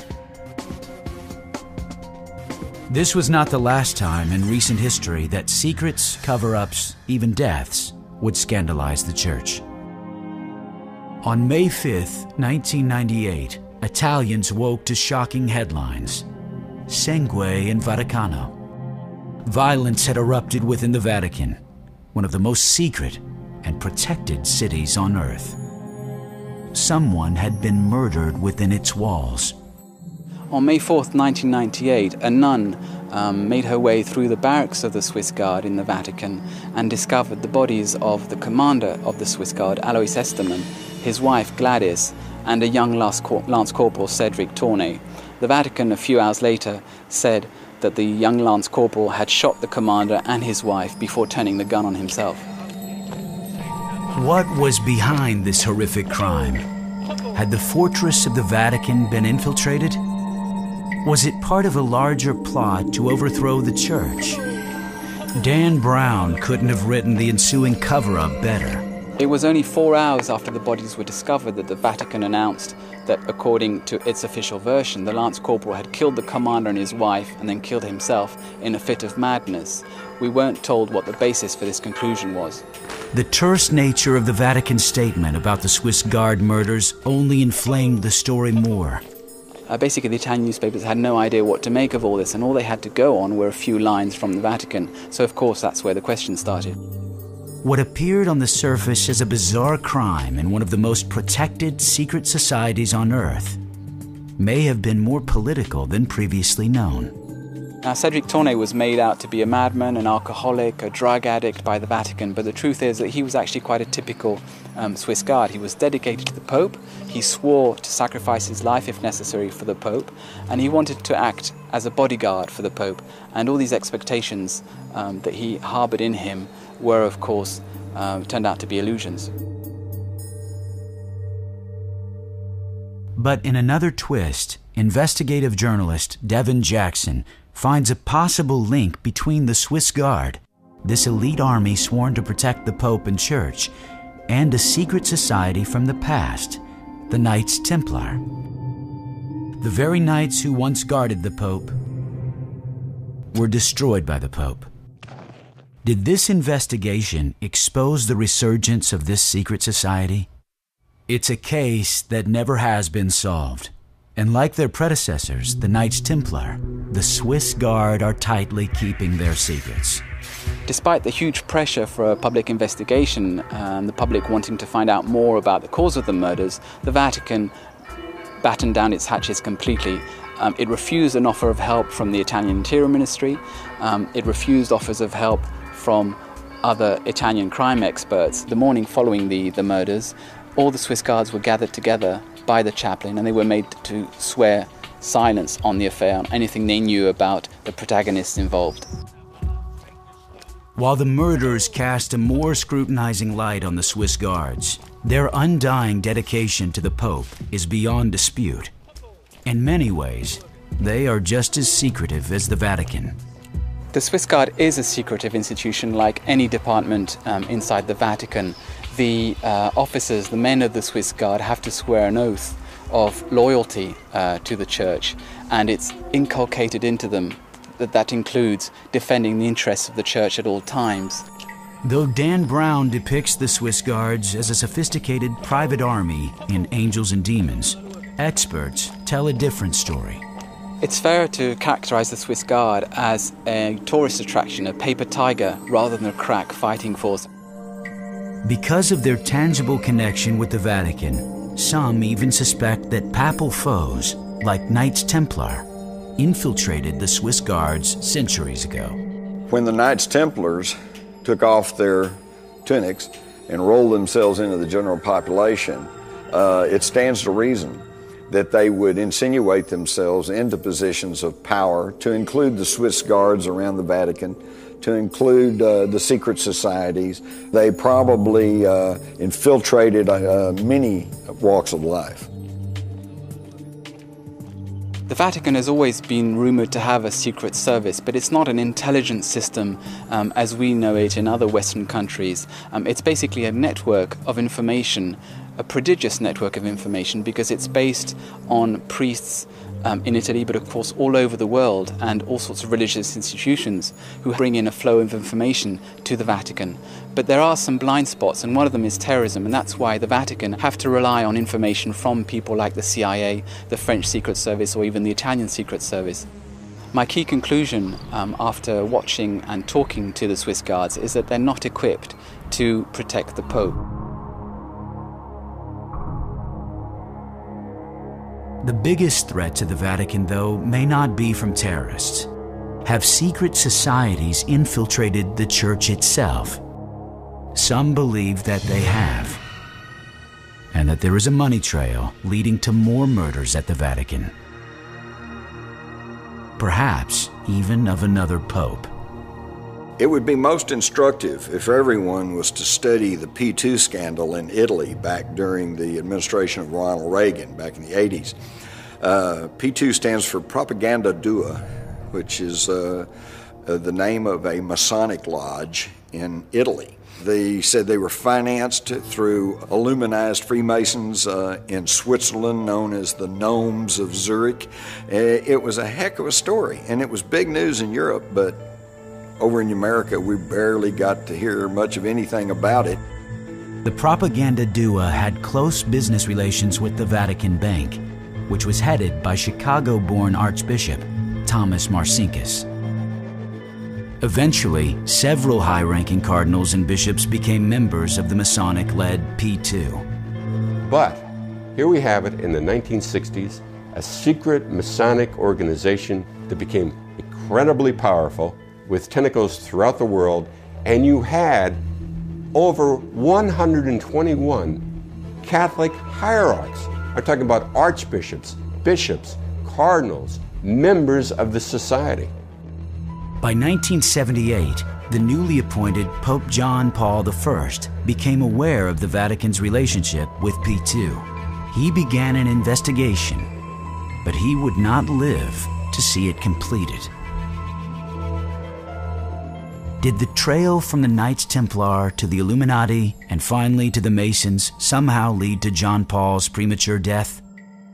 This was not the last time in recent history that secrets, cover-ups, even deaths would scandalize the Church. On May fifth, nineteen ninety-eight, Italians woke to shocking headlines. Sangue in Vaticano. Violence had erupted within the Vatican, one of the most secret and protected cities on earth. Someone had been murdered within its walls. On May fourth, nineteen ninety-eight, a nun um, made her way through the barracks of the Swiss Guard in the Vatican and discovered the bodies of the commander of the Swiss Guard, Alois Estermann, his wife Gladys, and a young Lance Corporal, Cedric Tournay. The Vatican, a few hours later, said that the young Lance Corporal had shot the commander and his wife before turning the gun on himself. What was behind this horrific crime? Had the fortress of the Vatican been infiltrated? Was it part of a larger plot to overthrow the Church? Dan Brown couldn't have written the ensuing cover-up better. It was only four hours after the bodies were discovered that the Vatican announced that, according to its official version, the Lance Corporal had killed the commander and his wife and then killed himself in a fit of madness. We weren't told what the basis for this conclusion was. The terse nature of the Vatican statement about the Swiss Guard murders only inflamed the story more. Uh, basically, the Italian newspapers had no idea what to make of all this, and all they had to go on were a few lines from the Vatican. So, of course, that's where the question started. What appeared on the surface as a bizarre crime in one of the most protected secret societies on Earth may have been more political than previously known. Now, Cedric Tournay was made out to be a madman, an alcoholic, a drug addict by the Vatican, but the truth is that he was actually quite a typical um, Swiss Guard. He was dedicated to the Pope, he swore to sacrifice his life if necessary for the Pope, and he wanted to act as a bodyguard for the Pope. And all these expectations um, that he harbored in him were, of course, um, turned out to be illusions. But in another twist, investigative journalist Devin Jackson finds a possible link between the Swiss Guard, this elite army sworn to protect the Pope and Church, and a secret society from the past, the Knights Templar. The very knights who once guarded the Pope were destroyed by the Pope. Did this investigation expose the resurgence of this secret society? It's a case that never has been solved. And like their predecessors, the Knights Templar, the Swiss Guard are tightly keeping their secrets. Despite the huge pressure for a public investigation and the public wanting to find out more about the cause of the murders, the Vatican battened down its hatches completely. Um, it refused an offer of help from the Italian Interior Ministry. Um, it refused offers of help from other Italian crime experts. The morning following the, the murders, all the Swiss Guards were gathered together by the chaplain, and they were made to swear silence on the affair, on anything they knew about the protagonists involved. While the murders cast a more scrutinizing light on the Swiss Guards, their undying dedication to the Pope is beyond dispute. In many ways, they are just as secretive as the Vatican. The Swiss Guard is a secretive institution like any department um, inside the Vatican. The uh, officers, the men of the Swiss Guard, have to swear an oath of loyalty uh, to the Church, and it's inculcated into them that that includes defending the interests of the Church at all times. Though Dan Brown depicts the Swiss Guards as a sophisticated private army in Angels and Demons, experts tell a different story. It's fairer to characterize the Swiss Guard as a tourist attraction, a paper tiger, rather than a crack fighting force. Because of their tangible connection with the Vatican, some even suspect that papal foes, like Knights Templar, infiltrated the Swiss Guards centuries ago. When the Knights Templars took off their tunics and rolled themselves into the general population, uh, it stands to reason that they would insinuate themselves into positions of power, to include the Swiss Guards around the Vatican, to include uh, the secret societies. They probably uh, infiltrated uh, many walks of life. The Vatican has always been rumored to have a secret service, but it's not an intelligence system um, as we know it in other Western countries. Um, it's basically a network of information, a prodigious network of information, because it's based on priests um, in Italy, but of course all over the world, and all sorts of religious institutions who bring in a flow of information to the Vatican. But there are some blind spots, and one of them is terrorism, and that's why the Vatican have to rely on information from people like the C I A, the French Secret Service, or even the Italian Secret Service. My key conclusion um, after watching and talking to the Swiss Guards is that they're not equipped to protect the Pope. The biggest threat to the Vatican, though, may not be from terrorists. Have secret societies infiltrated the Church itself? Some believe that they have, and that there is a money trail leading to more murders at the Vatican. Perhaps even of another pope. It would be most instructive if everyone was to study the P two scandal in Italy back during the administration of Ronald Reagan back in the eighties. Uh, P two stands for Propaganda Due, which is uh, uh, the name of a Masonic lodge in Italy. They said they were financed through Illuminized Freemasons uh, in Switzerland, known as the Gnomes of Zurich. It was a heck of a story, and it was big news in Europe, but over in America, we barely got to hear much of anything about it. The Propaganda Due had close business relations with the Vatican Bank, which was headed by Chicago-born Archbishop Thomas Marcinkus. Eventually, several high-ranking cardinals and bishops became members of the Masonic-led P two. But here we have it in the nineteen sixties, a secret Masonic organization that became incredibly powerful with tentacles throughout the world, and you had over one hundred twenty-one Catholic hierarchs. I'm talking about archbishops, bishops, cardinals, members of the society. By nineteen seventy-eight, the newly appointed Pope John Paul the First became aware of the Vatican's relationship with P two. He began an investigation, but he would not live to see it completed. Did the trail from the Knights Templar to the Illuminati and finally to the Masons somehow lead to John Paul's premature death?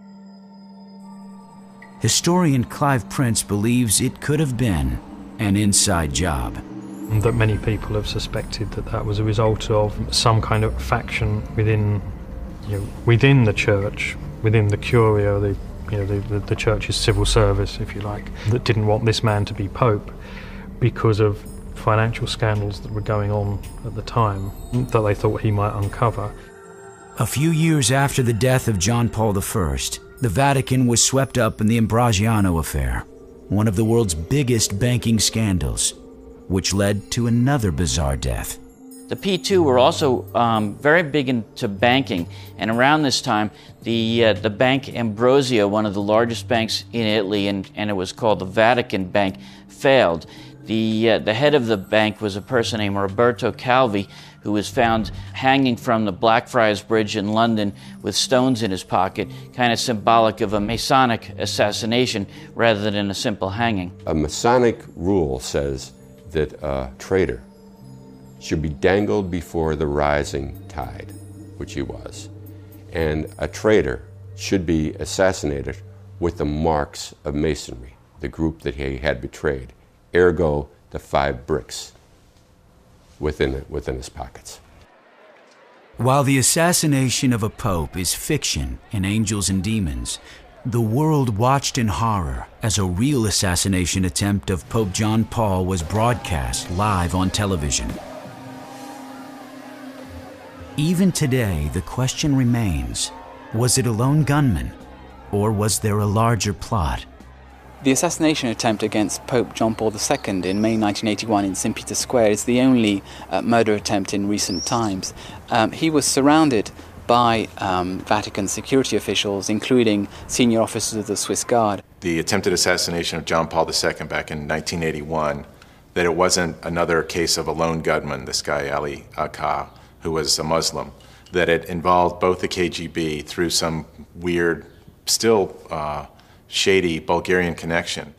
Historian Clive Prince believes it could have been an inside job. That many people have suspected that that was a result of some kind of faction within, you know, within the church, within the Curia, the, you know, the, the church's civil service, if you like, that didn't want this man to be pope because of financial scandals that were going on at the time that they thought he might uncover. A few years after the death of John Paul the First, the Vatican was swept up in the Ambrosiano affair, one of the world's biggest banking scandals, which led to another bizarre death. The P two were also um, very big into banking, and around this time, the uh, the Bank Ambrosio, one of the largest banks in Italy, and, and it was called the Vatican Bank, failed. The uh, the head of the bank was a person named Roberto Calvi, who was found hanging from the Blackfriars Bridge in London with stones in his pocket, kind of symbolic of a Masonic assassination rather than a simple hanging. A Masonic rule says that a traitor should be dangled before the rising tide, which he was. And a traitor should be assassinated with the marks of Masonry, the group that he had betrayed, ergo the five bricks within, within his pockets. While the assassination of a pope is fiction in Angels and Demons, the world watched in horror as a real assassination attempt of Pope John Paul was broadcast live on television. Even today, the question remains, was it a lone gunman, or was there a larger plot? The assassination attempt against Pope John Paul the Second in May nineteen eighty-one in Saint Peter's Square is the only uh, murder attempt in recent times. Um, he was surrounded by um, Vatican security officials, including senior officers of the Swiss Guard. The attempted assassination of John Paul the Second back in nineteen eighty-one, that it wasn't another case of a lone gunman, this guy Ali Akka, who was a Muslim, that it involved both the K G B through some weird, still uh, shady Bulgarian connection.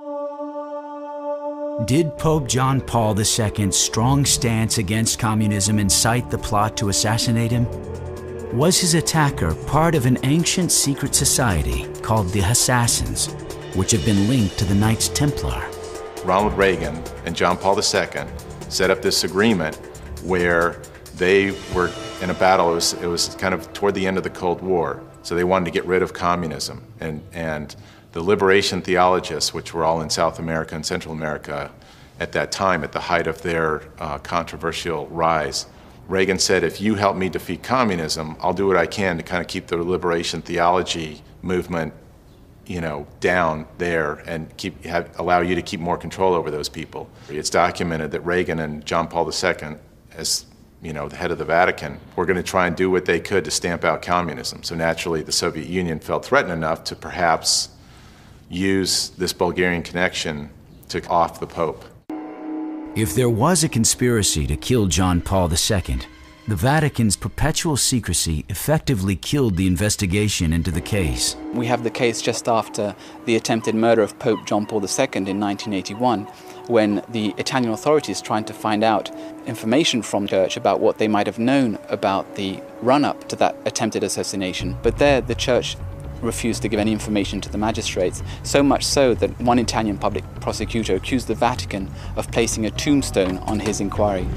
Did Pope John Paul the Second's strong stance against communism incite the plot to assassinate him? Was his attacker part of an ancient secret society called the Assassins, which have been linked to the Knights Templar? Ronald Reagan and John Paul the Second set up this agreement where they were in a battle. It was, it was kind of toward the end of the Cold War, so they wanted to get rid of communism. And, and the liberation theologists, which were all in South America and Central America at that time, at the height of their uh, controversial rise, Reagan said, if you help me defeat communism, I'll do what I can to kind of keep the liberation theology movement, you know, down there and keep, have, allow you to keep more control over those people. It's documented that Reagan and John Paul the Second, as you know, the head of the Vatican, were going to try and do what they could to stamp out communism. So naturally, the Soviet Union felt threatened enough to perhaps use this Bulgarian connection to off the Pope. If there was a conspiracy to kill John Paul the Second, the Vatican's perpetual secrecy effectively killed the investigation into the case. We have the case just after the attempted murder of Pope John Paul the Second in nineteen eighty-one, when the Italian authorities trying to find out information from the church about what they might have known about the run-up to that attempted assassination. But there, the church refused to give any information to the magistrates, so much so that one Italian public prosecutor accused the Vatican of placing a tombstone on his inquiry.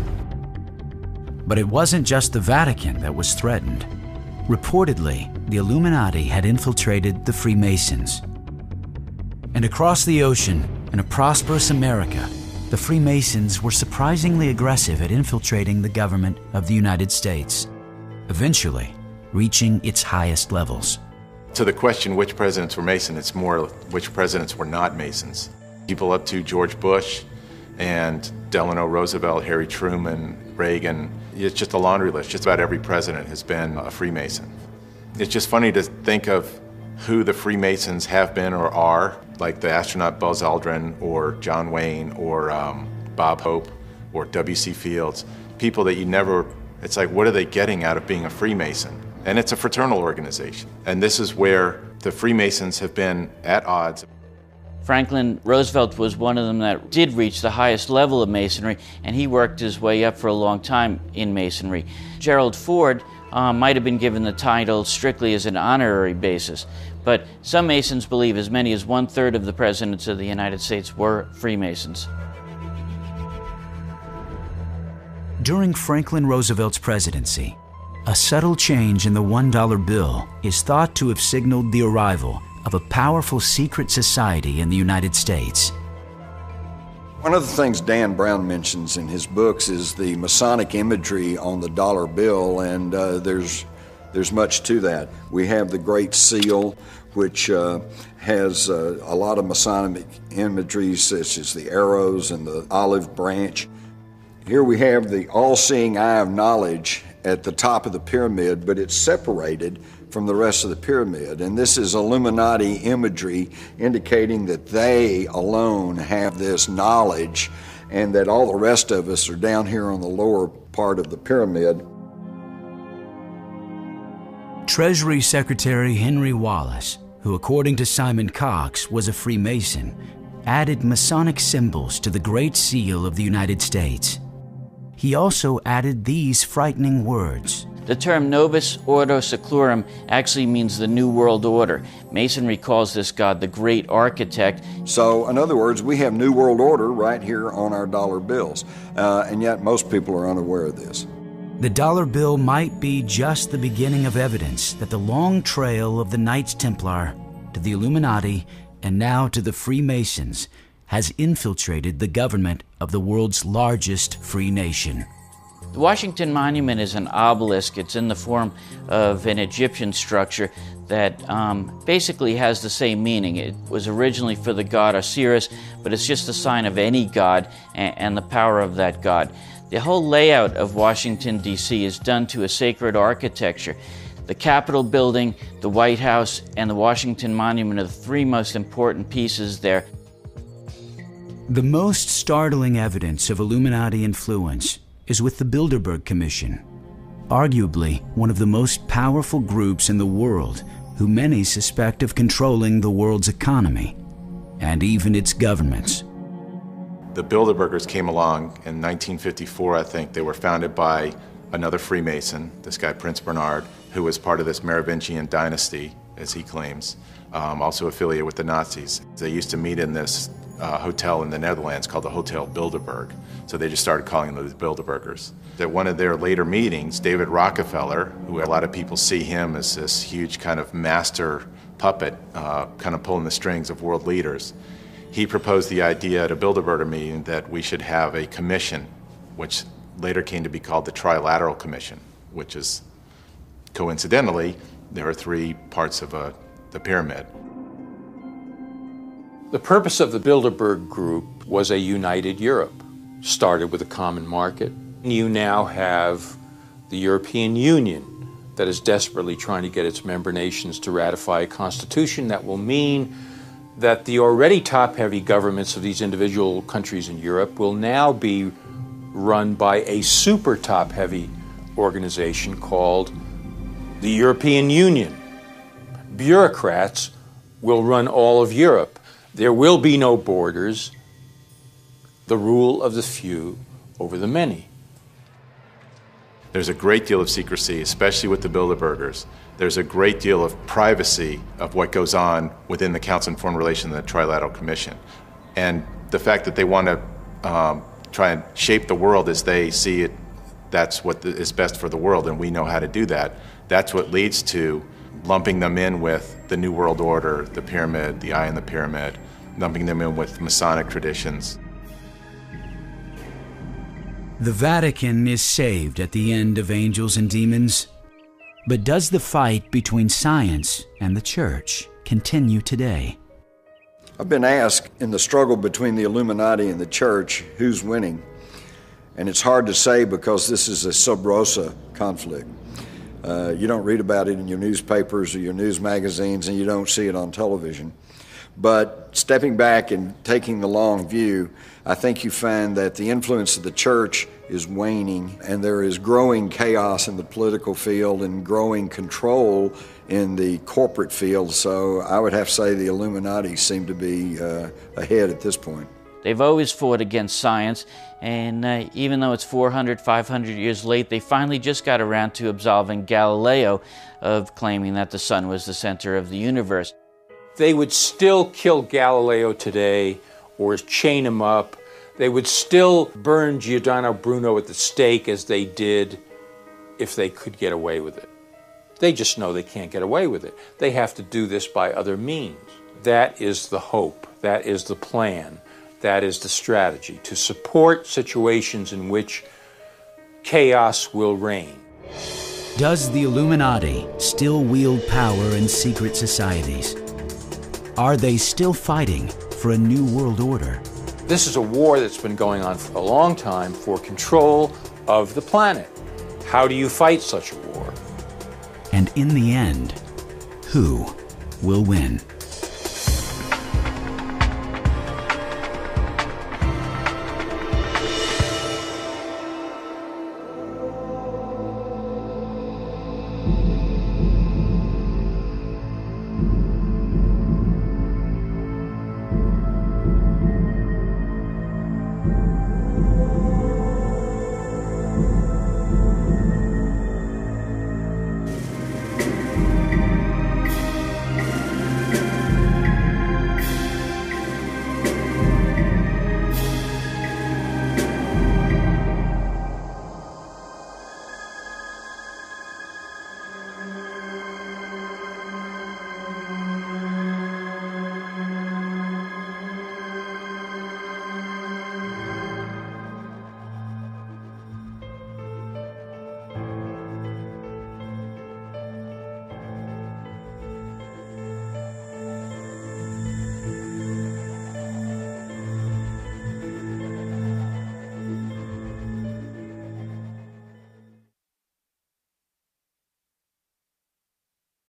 But it wasn't just the Vatican that was threatened. Reportedly, the Illuminati had infiltrated the Freemasons. And across the ocean, in a prosperous America, the Freemasons were surprisingly aggressive at infiltrating the government of the United States, eventually reaching its highest levels. To the question which presidents were Mason, it's more which presidents were not Masons. People up to George Bush and Delano Roosevelt, Harry Truman, Reagan, it's just a laundry list. Just about every president has been a Freemason. It's just funny to think of who the Freemasons have been or are, like the astronaut Buzz Aldrin or John Wayne or um, Bob Hope or W C Fields, people that you never, it's like, what are they getting out of being a Freemason? And it's a fraternal organization. And this is where the Freemasons have been at odds. Franklin Roosevelt was one of them that did reach the highest level of Masonry, and he worked his way up for a long time in Masonry. Gerald Ford uh, might have been given the title strictly as an honorary basis, but some Masons believe as many as one-third of the presidents of the United States were Freemasons. During Franklin Roosevelt's presidency, a subtle change in the one dollar bill is thought to have signaled the arrival of a powerful secret society in the United States. One of the things Dan Brown mentions in his books is the Masonic imagery on the dollar bill, and uh, there's there's much to that. We have the Great Seal, which uh, has uh, a lot of Masonic imagery, such as the arrows and the olive branch. Here we have the all-seeing eye of knowledge at the top of the pyramid, but it's separated from the rest of the pyramid. And this is Illuminati imagery indicating that they alone have this knowledge and that all the rest of us are down here on the lower part of the pyramid. Treasury Secretary Henry Wallace, who according to Simon Cox was a Freemason, added Masonic symbols to the Great Seal of the United States. He also added these frightening words. The term Novus Ordo Seclorum actually means the New World Order. Masonry calls this god the Great Architect. So, in other words, we have New World Order right here on our dollar bills, uh, and yet most people are unaware of this. The dollar bill might be just the beginning of evidence that the long trail of the Knights Templar to the Illuminati and now to the Freemasons has infiltrated the government of the world's largest free nation. The Washington Monument is an obelisk. It's in the form of an Egyptian structure that um, basically has the same meaning. It was originally for the god Osiris, but it's just a sign of any god and, and the power of that god. The whole layout of Washington, D C is done to a sacred architecture. The Capitol building, the White House, and the Washington Monument are the three most important pieces there. The most startling evidence of Illuminati influence is with the Bilderberg Commission, arguably one of the most powerful groups in the world who many suspect of controlling the world's economy and even its governments. The Bilderbergers came along in nineteen fifty-four, I think. They were founded by another Freemason, this guy Prince Bernard, who was part of this Merovingian dynasty, as he claims, um, also affiliated with the Nazis. They used to meet in this uh, hotel in the Netherlands called the Hotel Bilderberg. So they just started calling them the Bilderbergers. At one of their later meetings, David Rockefeller, who a lot of people see him as this huge kind of master puppet, uh, kind of pulling the strings of world leaders, he proposed the idea at a Bilderberger meeting that we should have a commission, which later came to be called the Trilateral Commission, which is, coincidentally, there are three parts of a, the pyramid. The purpose of the Bilderberg Group was a united Europe. Started with a common market. You now have the European Union that is desperately trying to get its member nations to ratify a constitution that will mean that the already top-heavy governments of these individual countries in Europe will now be run by a super top-heavy organization called the European Union. Bureaucrats will run all of Europe. There will be no borders. The rule of the few over the many. There's a great deal of secrecy, especially with the Bilderbergers. There's a great deal of privacy of what goes on within the Council on Foreign Relations and the Trilateral Commission. And the fact that they want to um, try and shape the world as they see it, that's what the, is best for the world, and we know how to do that. That's what leads to lumping them in with the New World Order, the pyramid, the eye in the pyramid, lumping them in with Masonic traditions. The Vatican is saved at the end of Angels and Demons. But does the fight between science and the church continue today? I've been asked in the struggle between the Illuminati and the church, who's winning? And it's hard to say because this is a sub rosa conflict. Uh, you don't read about it in your newspapers or your news magazines, and you don't see it on television. But stepping back and taking the long view, I think you find that the influence of the church is waning, and there is growing chaos in the political field and growing control in the corporate field. So I would have to say the Illuminati seem to be uh, ahead at this point. They've always fought against science, and uh, even though it's four hundred, five hundred years late, they finally just got around to absolving Galileo of claiming that the sun was the center of the universe. They would still kill Galileo today or chain him up. They would still burn Giordano Bruno at the stake as they did if they could get away with it. They just know they can't get away with it. They have to do this by other means. That is the hope. That is the plan. That is the strategy, to support situations in which chaos will reign. Does the Illuminati still wield power in secret societies? Are they still fighting for a new world order? This is a war that's been going on for a long time for control of the planet. How do you fight such a war? And in the end, who will win?